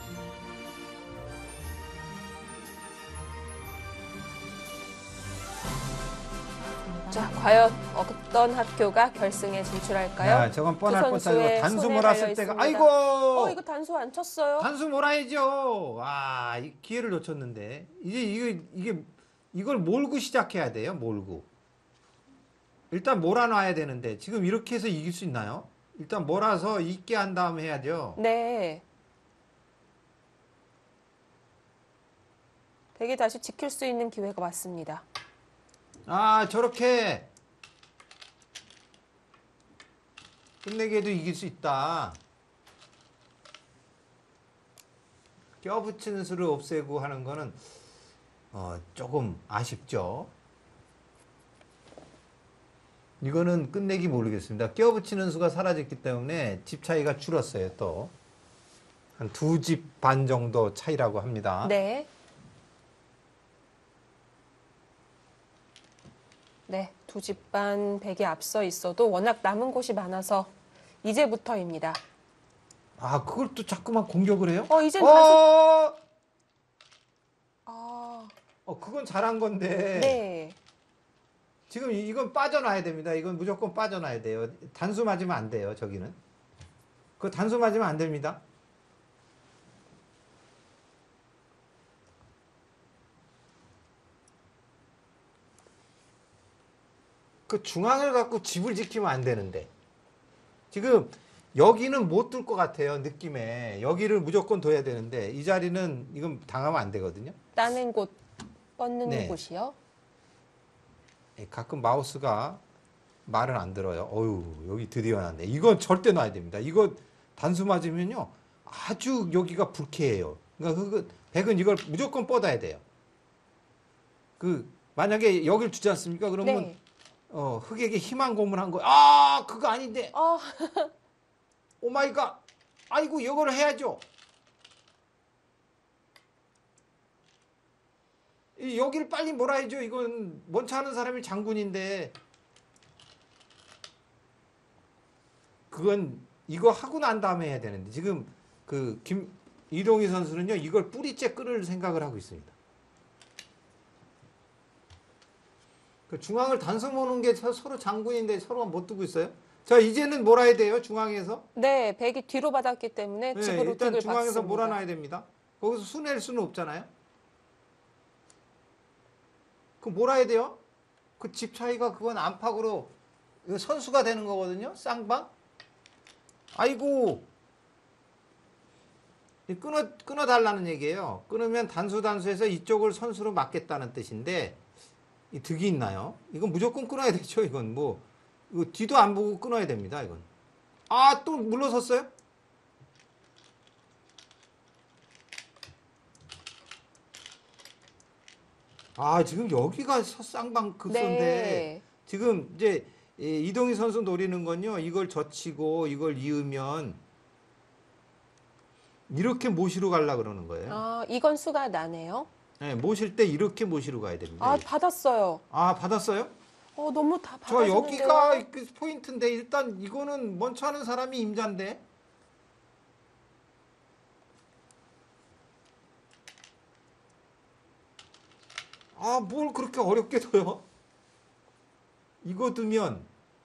자, 과연 어떤 학교가 결승에 진출할까요? 야, 저건 뻔할 뻔하고 단수 몰았을 때가 아이고. 이거 단수 안 쳤어요? 단수 몰아야죠. 와, 기회를 놓쳤는데 이걸 몰고 시작해야 돼요. 몰고. 일단 몰아놔야 되는데 지금 이렇게 해서 이길 수 있나요? 일단 몰아서 있게 한 다음에 해야죠. 네. 백이 다시 지킬 수 있는 기회가 왔습니다. 아, 저렇게 끝내기에도 이길 수 있다. 껴붙이는 수를 없애고 하는 거는 조금 아쉽죠. 이거는 끝내기 모르겠습니다. 껴붙이는 수가 사라졌기 때문에 집 차이가 줄었어요. 또 한 2집 반 정도 차이라고 합니다. 네. 네, 2집 반 백이 앞서 있어도 워낙 남은 곳이 많아서 이제부터입니다. 아, 그걸 또 자꾸만 공격을 해요? 이젠 단수. 그건 잘한 건데. 네. 지금 이건 빠져나야 됩니다. 이건 무조건 빠져나야 돼요. 단수 맞으면 안 돼요, 저기는. 그 단수 맞으면 안 됩니다. 그 중앙을 갖고 집을 지키면 안 되는데. 지금 여기는 못 둘 것 같아요, 느낌에. 여기를 무조건 둬야 되는데 이 자리는 이건 당하면 안 되거든요. 따는 곳, 뻗는 네. 곳이요. 가끔 마우스가 말은 안 들어요. 어유, 여기 드디어 났네. 이건 절대 놔야 됩니다. 이거 단수 맞으면요, 아주 여기가 불쾌해요. 그러니까 백은 이걸 무조건 뻗어야 돼요. 만약에 여길 주지 않습니까? 그러면 네. 흑에게 희망 고문한 거. 아, 그거 아닌데. 오 마이 갓. 아이고, 이걸 해야죠. 여기를 빨리 몰아야죠. 이건 먼저 하는 사람이 장군인데. 그건 이거 하고 난 다음에 해야 되는데 지금 이동희 선수는요, 이걸 뿌리째 끊을 생각을 하고 있습니다. 중앙을 단수 모는 게 서로 장군인데 서로가 못 두고 있어요. 자, 이제는 몰아야 돼요, 중앙에서. 네, 백이 뒤로 받았기 때문에 네, 집으로 일단 득을 중앙에서 받습니다. 몰아놔야 됩니다. 거기서 수낼 수는 없잖아요. 그 몰아야 돼요. 그 집 차이가 그건 안팎으로 선수가 되는 거거든요. 쌍방. 아이고. 끊어달라는 얘기예요. 끊으면 단수해서 이쪽을 선수로 막겠다는 뜻인데 이 득이 있나요? 이건 무조건 끊어야 되죠. 이건 이거 뒤도 안 보고 끊어야 됩니다, 이건. 아, 또 물러섰어요? 아, 지금 여기가 쌍방급소인데 네. 지금 이제 이동희 선수 노리는 건요. 이걸 젖히고 이걸 이으면 이렇게 모시로 가려 그러는 거예요. 아, 이건 수가 나네요. 네, 모실 때 이렇게 모시로 가야 됩니다. 아, 받았어요. 아, 받았어요? 너무 다 저 받았는데요. 여기가 그 포인트인데 일단 이거는 먼저 하는 사람이 임자인데. 아, 뭘 그렇게 어렵게 둬요? 이거 두면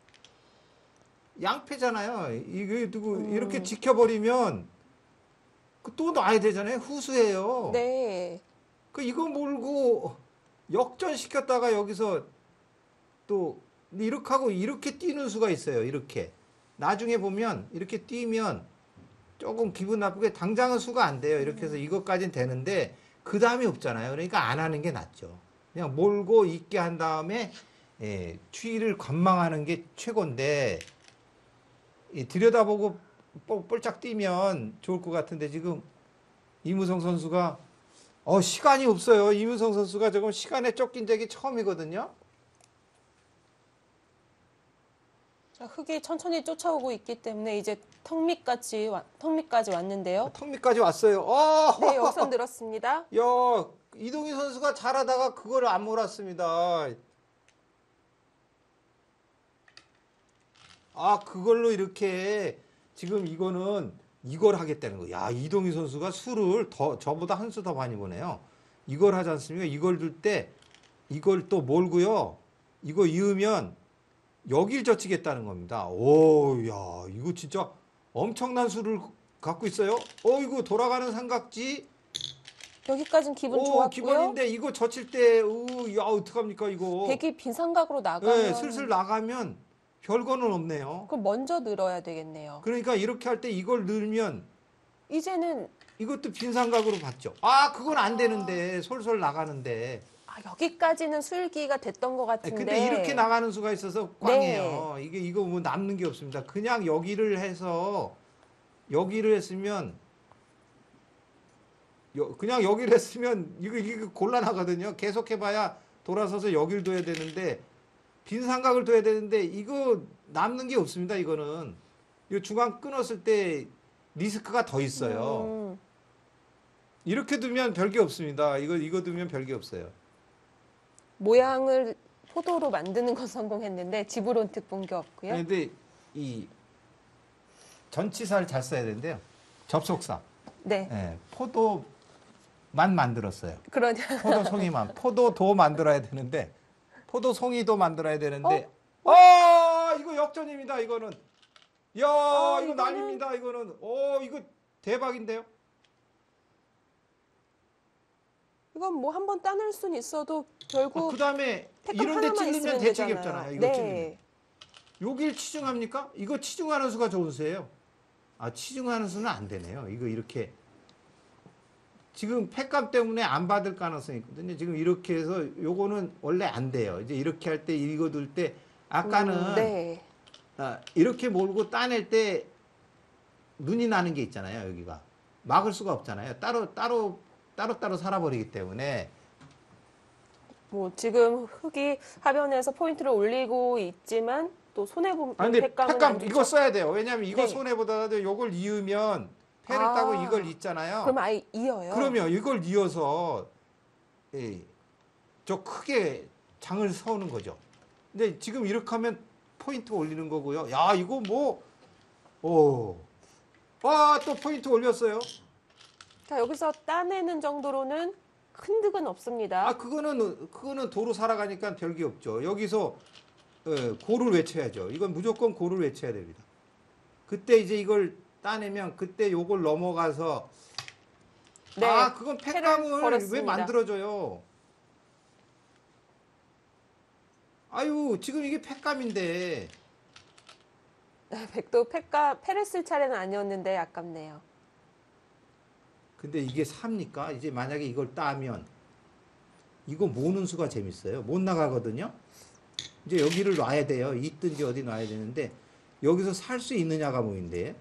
양패잖아요. 이거 두고 이렇게 지켜버리면 또 놔야 되잖아요. 후수예요. 네. 이거 몰고 역전시켰다가 여기서 또 이렇게 하고 이렇게 뛰는 수가 있어요. 이렇게. 나중에 보면 이렇게 뛰면 조금 기분 나쁘게 당장은 수가 안 돼요. 이렇게 해서 이것까지는 되는데 그 다음이 없잖아요. 그러니까 안 하는 게 낫죠. 그냥 몰고 있게 한 다음에 추위를 관망하는 게 최고인데 들여다보고 뻘짝 뛰면 좋을 것 같은데 지금 이무성 선수가 시간이 없어요. 이무성 선수가 조금 시간에 쫓긴 적이 처음이거든요. 흙이 천천히 쫓아오고 있기 때문에 이제 턱 밑까지 왔는데요. 턱 밑까지 왔어요. 네, 여기서 늘었습니다. 야, 이동희 선수가 잘하다가 그걸 안 몰았습니다. 아, 그걸로 이렇게 지금 이거는 이걸 하겠다는 거. 야, 이동희 선수가 수를 저보다 한 수 더 많이 보네요. 이걸 하지 않습니까? 이걸 둘 때 이걸 또 몰고요. 이거 이으면 여길 젖히겠다는 겁니다. 오, 야, 이거 진짜 엄청난 수를 갖고 있어요. 이거 돌아가는 삼각지. 여기까지는 기분 좋았고요. 기본인데 이거 젖힐 때, 야, 어떡합니까, 이거. 백이 빈 삼각으로 나가면. 네, 슬슬 나가면 별거는 없네요. 그럼 먼저 늘어야 되겠네요. 그러니까 이렇게 할 때 이걸 넣으면 이제는 이것도 빈 삼각으로 봤죠. 아, 그건 안 되는데 솔솔 나가는데. 여기까지는 술기가 됐던 것 같은데. 근데 이렇게 나가는 수가 있어서 꽝이에요. 네. 이거 뭐 남는 게 없습니다. 그냥 여기를 했으면 그냥 여기를 했으면 이거 곤란하거든요. 계속 해봐야 돌아서서 여기를 둬야 되는데 빈 삼각을 둬야 되는데 이거 남는 게 없습니다. 이거는 이 중앙 끊었을 때 리스크가 더 있어요. 이렇게 두면 별게 없습니다. 이거 두면 별게 없어요. 모양을 포도로 만드는 건 성공했는데 집으로는 득본 게 없고요. 그런데 이 전치사를 잘 써야 되는데요. 접속사. 네. 포도만 만들었어요. 그러냐. 포도송이만. 포도도 만들어야 되는데 포도송이도 만들어야 되는데 이거 역전입니다. 이거는. 야, 이거 난립니다. 이거는. 이거 대박인데요. 이건 뭐 한번 따낼 수는 있어도 결국 그다음에 이런 데 찔리면 대책이 없잖아요. 이거 찔리면. 여길 치중합니까? 이거 치중하는 수가 좋은 수예요. 치중하는 수는 안 되네요. 이거 이렇게 지금 팩감 때문에 안 받을 가능성이 있거든요. 지금 이렇게 해서 요거는 원래 안 돼요. 이제 이렇게 할 때 이거 둘 때 아까는 이렇게 몰고 따낼 때 눈이 나는 게 있잖아요. 여기가 막을 수가 없잖아요. 따로 살아버리기 때문에. 뭐 지금 흙이 하변에서 포인트를 올리고 있지만 또 손해 보면 근데 팩감 안 이거 써야 돼요. 왜냐하면 이거 네. 손해보다도 이걸 이으면 패를 따고 이걸 잇잖아요. 그럼 아예 이어요. 그러면 이걸 이어서 저 크게 장을 서는 거죠. 근데 지금 이렇게 하면 포인트 올리는 거고요. 야, 이거 뭐 또 포인트 올렸어요. 자, 여기서 따내는 정도로는 큰 득은 없습니다. 그거는 도로 살아가니까 별게 없죠. 여기서 고를 외쳐야죠. 이건 무조건 고를 외쳐야 됩니다. 그때 이제 이걸 따내면 그때 요걸 넘어가서 그건 팩감을 왜 만들어줘요? 지금 이게 팩감인데. 백도 패를 쓸 차례는 아니었는데 아깝네요. 근데 이게 삽니까? 이제 만약에 이걸 따면 이거 모는 수가 재밌어요. 못 나가거든요. 이제 여기를 놔야 돼요. 있든지 어디 놔야 되는데 여기서 살 수 있느냐가 뭐인데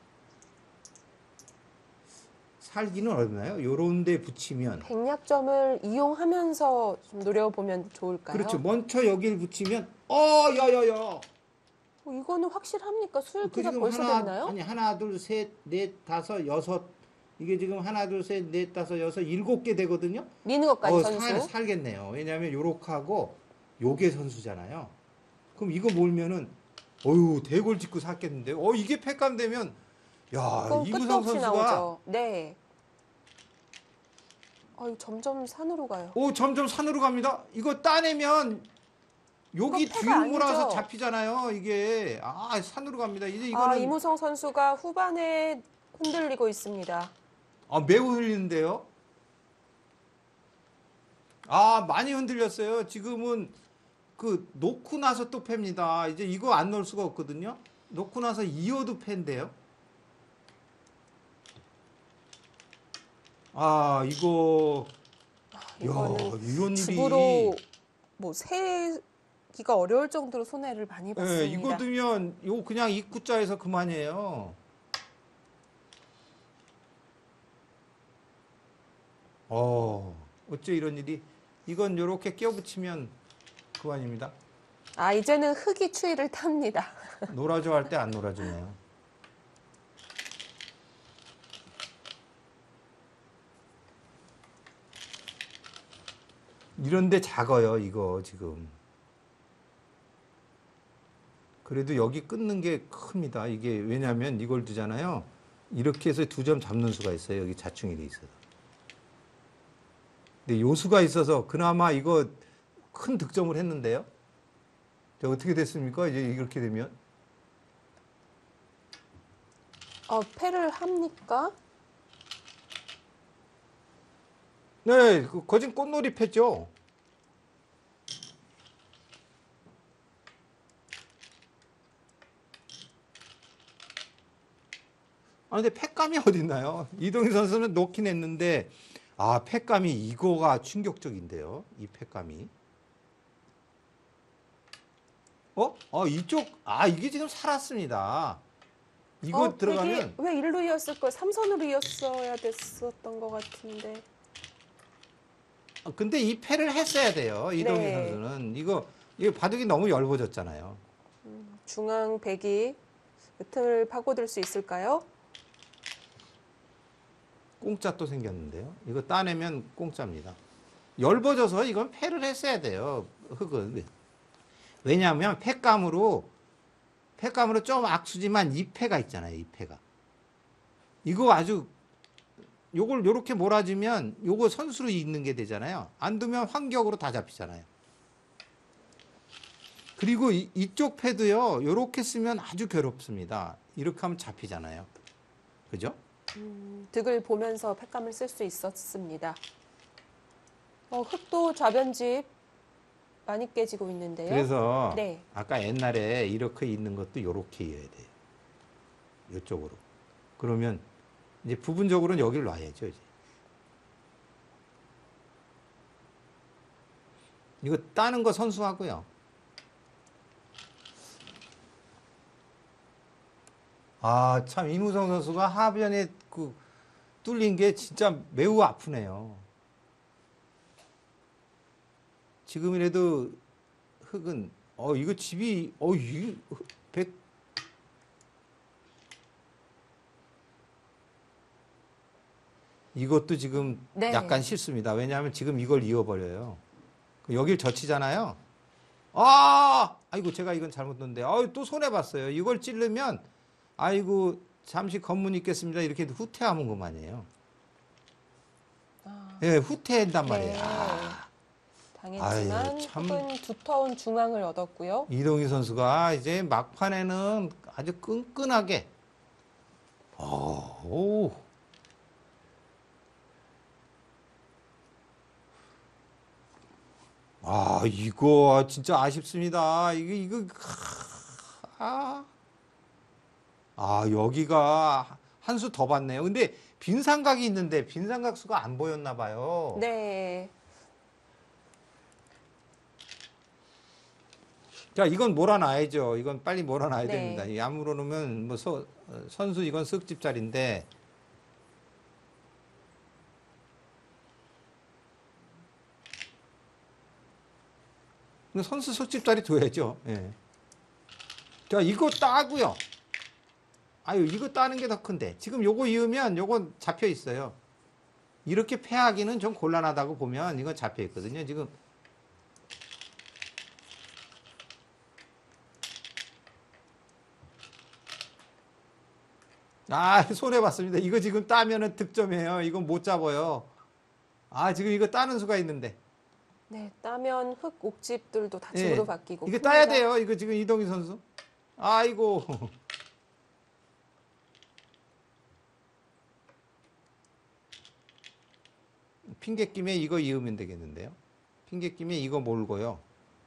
살기는 어렵나요? 요런 데 붙이면 백약점을 이용하면서 좀 노려보면 좋을까요? 그렇죠. 먼저 여기를 붙이면 야야야. 이거는 확실합니까? 수율기가 지금 벌써 됐나요? 아니 하나 둘 셋 넷 다섯 여섯 이게 지금 하나 둘 셋 넷 다섯 여섯 7개 되거든요. 미는 것까지 선수. 살겠네요. 왜냐하면 요렇게 하고 요게 선수잖아요. 그럼 이거 몰면은 어유 대골 짓고 샀겠는데. 이게 패감 되면 야 이무성 선수가 나오죠. 네. 점점 산으로 가요. 점점 산으로 갑니다. 이거 따내면 여기 뒤로 몰아서 잡히잖아요. 이게 산으로 갑니다. 이제 이거는 이무성 선수가 후반에 흔들리고 있습니다. 매우 흔들리는데요. 많이 흔들렸어요. 지금은 그 놓고 나서 또 팹니다. 이제 이거 안 넣을 수가 없거든요. 놓고 나서 이어도 패인데요. 이거는 이런 집으로 세기가 어려울 정도로 손해를 많이 봤습니다. 이거 두면 이거 그냥 입구자에서 그만이에요. 어째 이런 일이. 이건 요렇게 끼워붙이면 그만입니다. 이제는 흙이 추위를 탑니다. 놀아줘 할 때 안 놀아주네요. 이런데 작아요, 이거 지금. 그래도 여기 끊는 게 큽니다. 이게 왜냐하면 이걸 두잖아요. 이렇게 해서 2점 잡는 수가 있어요. 여기 자충이 돼 있어서. 근데 요 수가 있어서 그나마 이거 큰 득점을 했는데요. 어떻게 됐습니까? 이제 이렇게 되면. 패를 합니까? 네, 거진 꽃놀이 패죠. 근데 패감이 어딨나요? 이동희 선수는 놓긴 했는데, 패감이 이거가 충격적인데요. 이 패감이. 이게 지금 살았습니다. 이거 들어가면. 왜 1루 이었을 걸 3선으로 이었어야 됐었던 것 같은데. 근데 이 패를 했어야 돼요. 이동희 네. 선수는. 이거 바둑이 너무 얇아졌잖아요. 중앙 백이 틈을 파고들 수 있을까요? 공짜 또 생겼는데요. 이거 따내면 공짜입니다. 얇아져서 이건 패를 했어야 돼요. 흙은. 왜냐하면 패감으로 좀 악수지만 이 패가 있잖아요. 이 패가. 이거 아주 요걸 요렇게 몰아주면 요거 선수로 있는 게 되잖아요. 안 두면 환격으로 다 잡히잖아요. 그리고 이쪽 패도요. 요렇게 쓰면 아주 괴롭습니다. 이렇게 하면 잡히잖아요. 그죠? 득을 보면서 패감을 쓸 수 있었습니다. 흙도 좌변집 많이 깨지고 있는데요. 그래서 네. 아까 옛날에 이렇게 있는 것도 요렇게 이어야 돼요. 이쪽으로. 그러면 이제 부분적으로는 여기를 놔야죠. 이제. 이거 따는 거 선수하고요. 참 이무성 선수가 하변에 뚫린 게 진짜 매우 아프네요. 지금이라도 흙은 이거 집이 이것도 지금 네. 약간 실수입니다. 왜냐하면 지금 이걸 이어버려요. 여길 젖히잖아요. 아이고 제가 이건 잘못 넣었는데 또 손해봤어요. 이걸 찌르면 아이고 잠시 검문 있겠습니다. 이렇게 후퇴하면 그만이에요. 예, 후퇴한단 말이에요. 네. 당했지만 흙은 두터운 중앙을 얻었고요. 이동희 선수가 이제 막판에는 아주 끈끈하게 이거 진짜 아쉽습니다. 여기가 한 수 더 봤네요. 근데 빈삼각이 있는데 빈삼각 수가 안 보였나 봐요. 네. 자, 이건 몰아놔야죠. 이건 빨리 몰아놔야 네. 됩니다. 이 안 몰아놓으면 뭐 선수 이건 쓱집짜리인데 선수 쓱집짜리 둬야죠. 예. 자, 이거 따고요. 아유, 이거 따는 게 더 큰데. 지금 요거 이으면 요건 잡혀 있어요. 이렇게 패하기는 좀 곤란하다고 보면 이건 잡혀 있거든요. 지금. 아, 손해봤습니다. 이거 지금 따면은 득점이에요. 이건 못 잡아요. 아, 지금 이거 따는 수가 있는데. 네, 따면 흙 옥집들도 다 집으로 예. 바뀌고. 이거 따야 돼요. 이거 지금 이동희 선수. 아이고. 핑계김에 이거 이으면 되겠는데요. 핑계김에 이거 몰고요.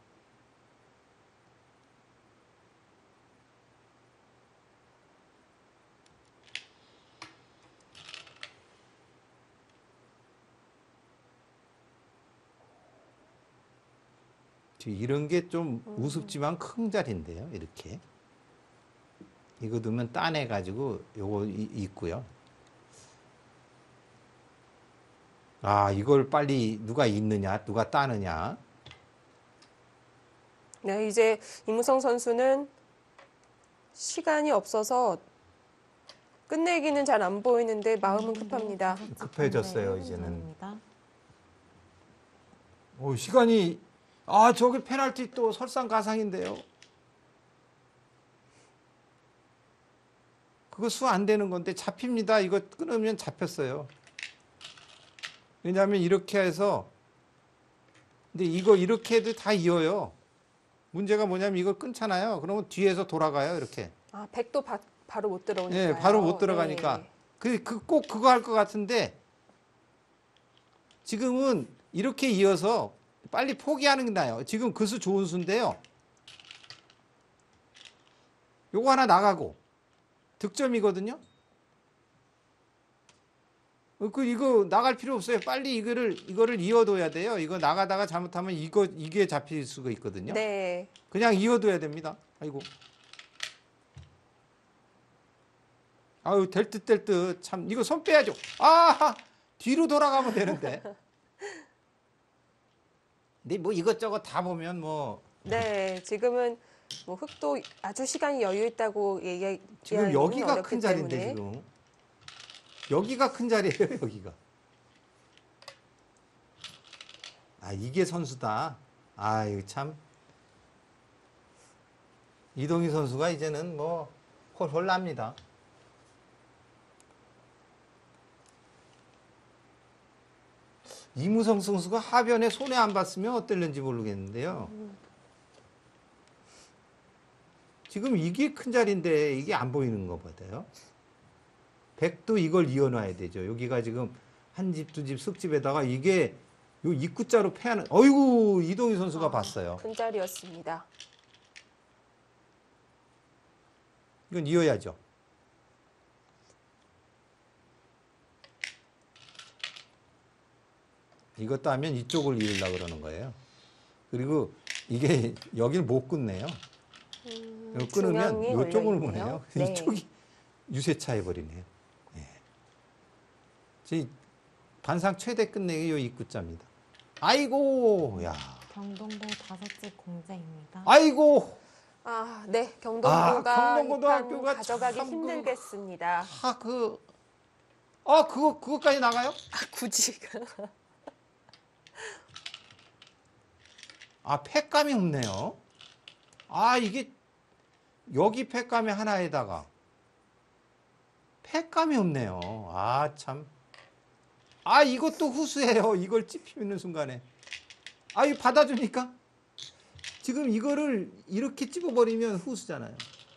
이런 게 좀 우습지만 큰 자리인데요. 이렇게. 이거 두면 따내가지고 요거 있고요. 아, 이걸 빨리 누가 있느냐, 누가 따느냐. 네, 이제 이무성 선수는 시간이 없어서 끝내기는 잘 안 보이는데 마음은 급합니다. 급해졌어요, 이제는. 오, 시간이, 아, 저기 페널티 또 설상가상인데요. 그거 수 안 되는 건데 잡힙니다. 이거 끊으면 잡혔어요. 왜냐하면 이렇게 해서, 근데 이거 이렇게 해도 다 이어요. 문제가 뭐냐면 이걸 끊잖아요. 그러면 뒤에서 돌아가요, 이렇게. 아, 백도 바로 못 들어오니까. 네, 바로 못 들어가니까. 네. 꼭 그거 할 것 같은데, 지금은 이렇게 이어서 빨리 포기하는 게 나아요. 지금 그 수 좋은 수인데요. 요거 하나 나가고, 득점이거든요. 이거 나갈 필요 없어요. 빨리 이거를 이어둬야 돼요. 이거 나가다가 잘못하면 이게 잡힐 수가 있거든요. 네. 그냥 이어둬야 됩니다. 아이고. 아유, 될 듯 될 듯. 참, 이거 손 빼야죠. 아, 뒤로 돌아가면 되는데. 근데 뭐 이것저것 다 보면 뭐. 네, 지금은 뭐 흙도 아주 시간이 여유 있다고 지금 여기가 큰 자리인데, 지금. 여기가 큰 자리예요, 여기가. 아, 이게 선수다. 아, 이거 참. 이동희 선수가 이제는 뭐 홀홀 납니다. 이무성 선수가 하변에 손해 안 봤으면 어땠는지 모르겠는데요. 지금 이게 큰 자리인데 이게 안 보이는 거 같아요. 백도 이걸 이어놔야 되죠. 여기가 지금 한 집, 두 집, 흙집에다가 이게 요 입구자로 패하는, 어이구, 이동희 선수가 봤어요. 큰 자리였습니다. 이건 이어야죠. 이것도 하면 이쪽을 이으려고 그러는 거예요. 그리고 이게 여기를 못 끊네요. 이거 끊으면 이쪽을 보내요. 네. 이쪽이 유세차 해버리네요. 네. 반상 최대 끝내기 요 입구자입니다. 아이고, 야. 경동고 5집 공제입니다. 아이고. 아, 네, 경동고가 경동고등학교가 가져가기 힘들겠습니다. 그거까지 나가요? 아, 굳이. 아, 팩감이 없네요. 아, 이게 여기 팩감이 하나에다가 팩감이 없네요. 아, 참. 아, 이것도 후수예요. 이걸 찝히는 순간에. 아, 이거 받아주니까? 지금 이거를 이렇게 찝어버리면 후수잖아요.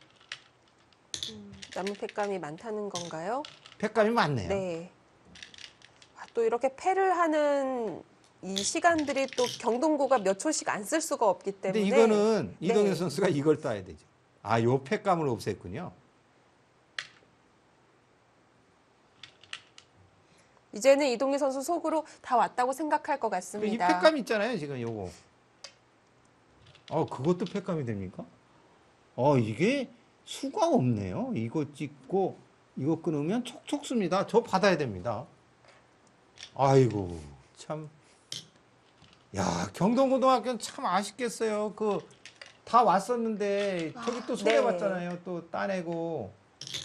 남은 팩감이 많다는 건가요? 팩감이 많네요. 네. 아, 또 이렇게 패를 하는 이 시간들이 또 경동고가 몇 초씩 안 쓸 수가 없기 때문에. 근데 이거는 이동현 선수가 이걸 따야 되죠. 아, 요 팩감을 없앴군요. 이제는 이동희 선수 속으로 다 왔다고 생각할 것 이 같습니다. 팩감 있잖아요, 지금 요거. 그것도 팩감이 됩니까? 이게 수가 없네요. 이거 찍고 이거 끊으면 촉촉 씁니다. 저 받아야 됩니다. 아이고 참. 야, 경동고등학교는 참 아쉽겠어요. 다 왔었는데 저기 또 손해봤잖아요. 네. 또 따내고.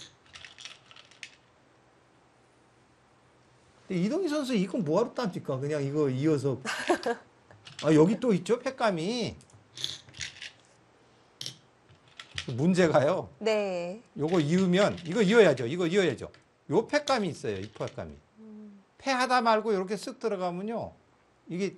근데 이동희 선수 이건 뭐하러 땁니까? 그냥 이거 이어서. 여기 또 있죠, 팩감이. 문제가요. 네. 요거 이으면 이거 이어야죠. 이거 이어야죠. 요 팩감이 있어요. 이 팩감이. 패하다 말고 이렇게 쓱 들어가면요. 이게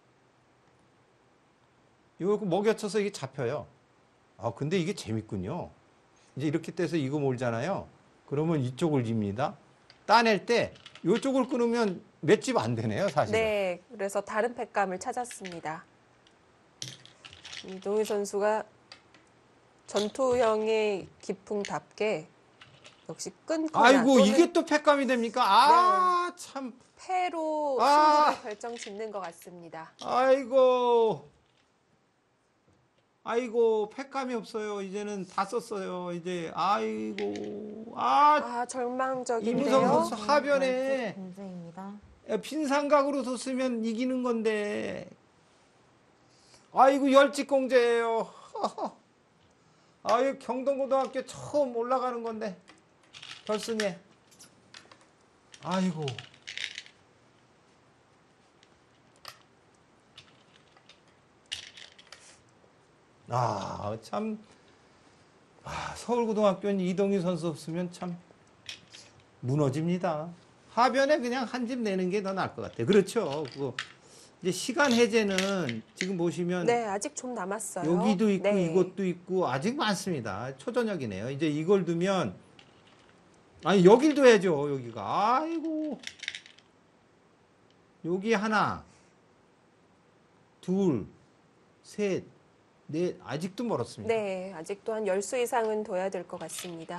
이거 먹여쳐서 이게 잡혀요. 근데 이게 재밌군요. 이제 이렇게 떼서 이거 몰잖아요. 그러면 이쪽을 집니다. 따낼 때 이쪽을 끊으면 맷집 안 되네요, 사실. 네, 그래서 다른 팩감을 찾았습니다. 이동희 선수가 전투형의 기풍답게 역시 끊고 아이고, 이게 또 팩감이 됩니까? 네. 참. 패로 승부를 결정 짓는 것 같습니다. 아이고, 팩감이 없어요. 이제는 다 썼어요. 이제, 절망적인데요. 이무성 선수 하변에 문제입니다. 빈삼각으로 뒀으면 이기는 건데. 아이고, 열직공제예요. 경동고등학교 처음 올라가는 건데. 결승에. 아이고. 참. 서울고등학교는 이동희 선수 없으면 참 무너집니다. 하변에 그냥 한 집 내는 게 더 나을 것 같아요. 그렇죠. 이제 시간 해제는 지금 보시면. 네, 아직 좀 남았어요. 여기도 있고, 네. 이것도 있고, 아직 많습니다. 초저녁이네요. 이제 이걸 두면, 여길 둬야죠, 여기가. 아이고. 여기 하나, 둘, 셋, 넷, 아직도 멀었습니다. 네, 아직도 한 10수 이상은 둬야 될 것 같습니다.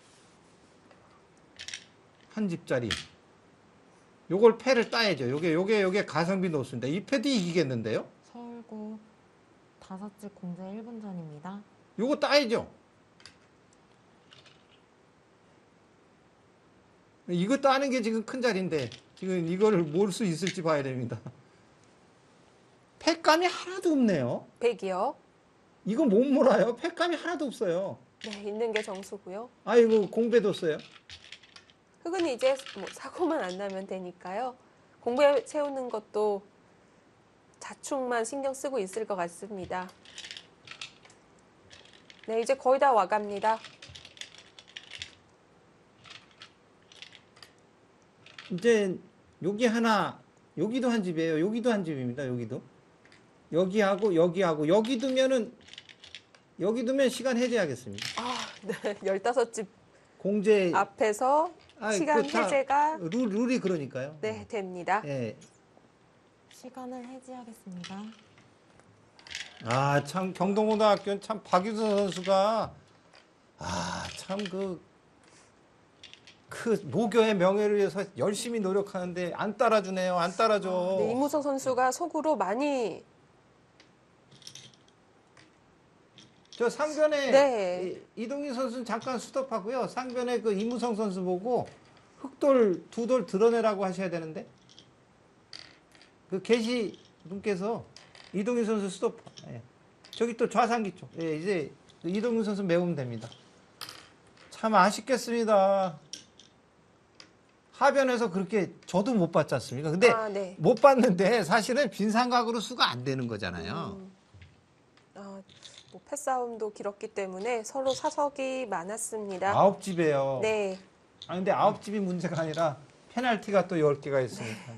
한 집짜리. 요걸 패를 따야죠. 요게 가성비 놓습니다. 이 패도 이기겠는데요? 서울고 5집 공제 1분 전입니다. 요거 따야죠. 이거 따는 게 지금 큰 자리인데 지금 이거를 몰 수 있을지 봐야 됩니다. 패감이 하나도 없네요. 100이요. 이거 못 몰아요. 패감이 하나도 없어요. 네, 있는 게 정수고요. 아이고, 공배뒀어요. 흙은 이제 사고만 안 나면 되니까요. 공부에 세우는 것도 자충만 신경 쓰고 있을 것 같습니다. 네, 이제 거의 다 와갑니다. 이제 여기 하나, 여기도 한 집이에요. 여기도 한 집입니다. 여기도. 여기하고 여기 두면 시간 해제하겠습니다. 네, 15집 공제 앞에서 시간 해제가 룰이 그러니까요. 네, 됩니다. 네. 시간을 해지하겠습니다. 참 경동고등학교는 참 박유선 선수가 참 모교의 명예를 위해서 열심히 노력하는데 안 따라주네요. 안 따라줘. 네, 이무성 선수가 속으로 많이 저 상변에 네. 이동희 선수는 잠깐 스톱하고요. 상변에 이무성 선수 보고 흑돌 2돌 드러내라고 하셔야 되는데 계시 분께서 이동희 선수 스톱. 저기 또 좌상기 쪽. 이제 이동희 선수 메우면 됩니다. 참 아쉽겠습니다. 하변에서 그렇게 저도 못 봤지 않습니까? 근데 네. 못 봤는데 사실은 빈삼각으로 수가 안 되는 거잖아요. 패싸움도 길었기 때문에 서로 사석이 많았습니다. 9집이에요. 네. 근데 9집이 문제가 아니라 페널티가 또 10개가 있으니까.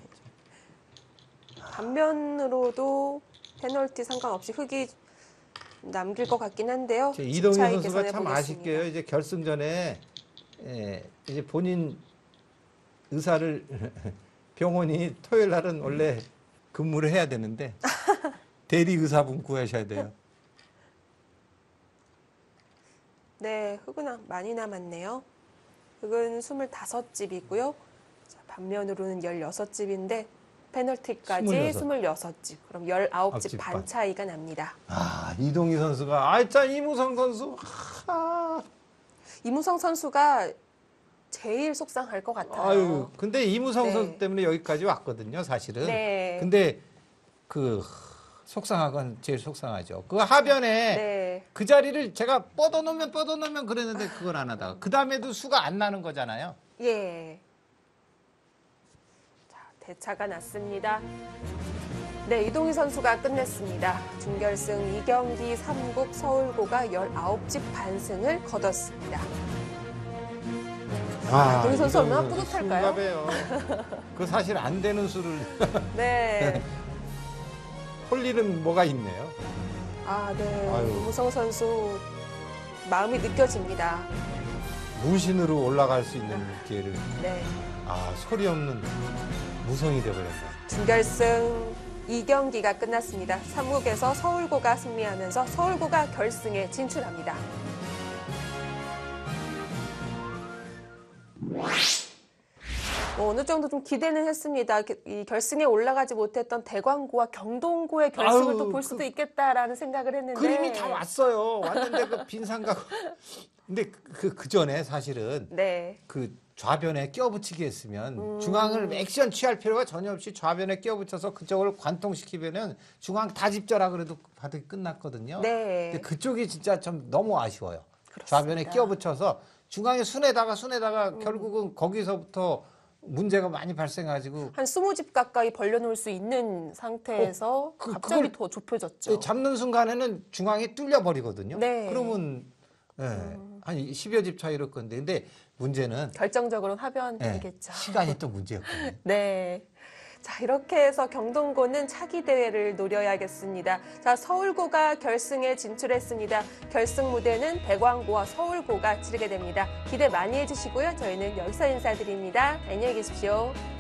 반면으로도 페널티 상관없이 흙이 남길 것 같긴 한데요. 이동희 선수가 참 아쉽게요. 이제 결승전에 이제 본인 의사를 병원이 토요일 날은 원래 근무를 해야 되는데 대리 의사분 구하셔야 돼요. 네, 흙은 많이 남았네요. 흙은 25집이고요. 반면으로는 16집인데 페널티까지 26집. 그럼 19집 반 차이가 납니다. 아, 이동희 선수가 참 이무성 선수. 이무성 선수가 제일 속상할 것 같아요. 아유, 근데 이무성 선수 때문에 여기까지 왔거든요, 사실은. 네. 근데 속상하건 제일 속상하죠. 그 하변에 그 자리를 제가 뻗어놓으면 그랬는데 그걸 안 하다가 그 다음에도 수가 안 나는 거잖아요. 예. 자, 대차가 났습니다. 네, 이동희 선수가 끝냈습니다. 준결승 2경기 3국 서울고가 19집 반승을 거뒀습니다. 이동희 선수 얼마나 뿌듯할까요? 그 사실 안 되는 수를 네. 홀 일은 뭐가 있네요. 아, 네. 이무성 선수 마음이 느껴집니다. 무신으로 올라갈 수 있는 기회를. 네. 소리 없는 무성이 되어버렸네. 준결승 2경기가 끝났습니다. 3국에서 서울고가 승리하면서 서울고가 결승에 진출합니다. 어느 정도 좀 기대는 했습니다. 이 결승에 올라가지 못했던 대광고와 경동고의 결승을 또 볼 수도 있겠다라는 생각을 했는데 그림이 다 왔어요. 왔는데 그 빈상가. 근데 그 전에 사실은 그 좌변에 끼워붙이게 했으면 중앙을 액션 취할 필요가 전혀 없이 좌변에 끼워붙여서 그쪽을 관통시키면은 중앙 다 집져라 그래도 바둑이 끝났거든요. 근데 그쪽이 진짜 좀 너무 아쉬워요. 그렇습니다. 좌변에 끼워붙여서 중앙에 순에다가 결국은 거기서부터 문제가 많이 발생해가지고 한 20집 가까이 벌려놓을 수 있는 상태에서 갑자기 더 좁혀졌죠. 잡는 순간에는 중앙이 뚫려버리거든요. 그러면 한 10여 집 차이로 건데 근데 문제는 결정적으로는 하변이겠죠. 시간이 또 문제였거든요. 네. 자, 이렇게 해서 경동고는 차기 대회를 노려야겠습니다. 자, 서울고가 결승에 진출했습니다. 결승 무대는 대광고와 서울고가 치르게 됩니다. 기대 많이 해주시고요. 저희는 여기서 인사드립니다. 안녕히 계십시오.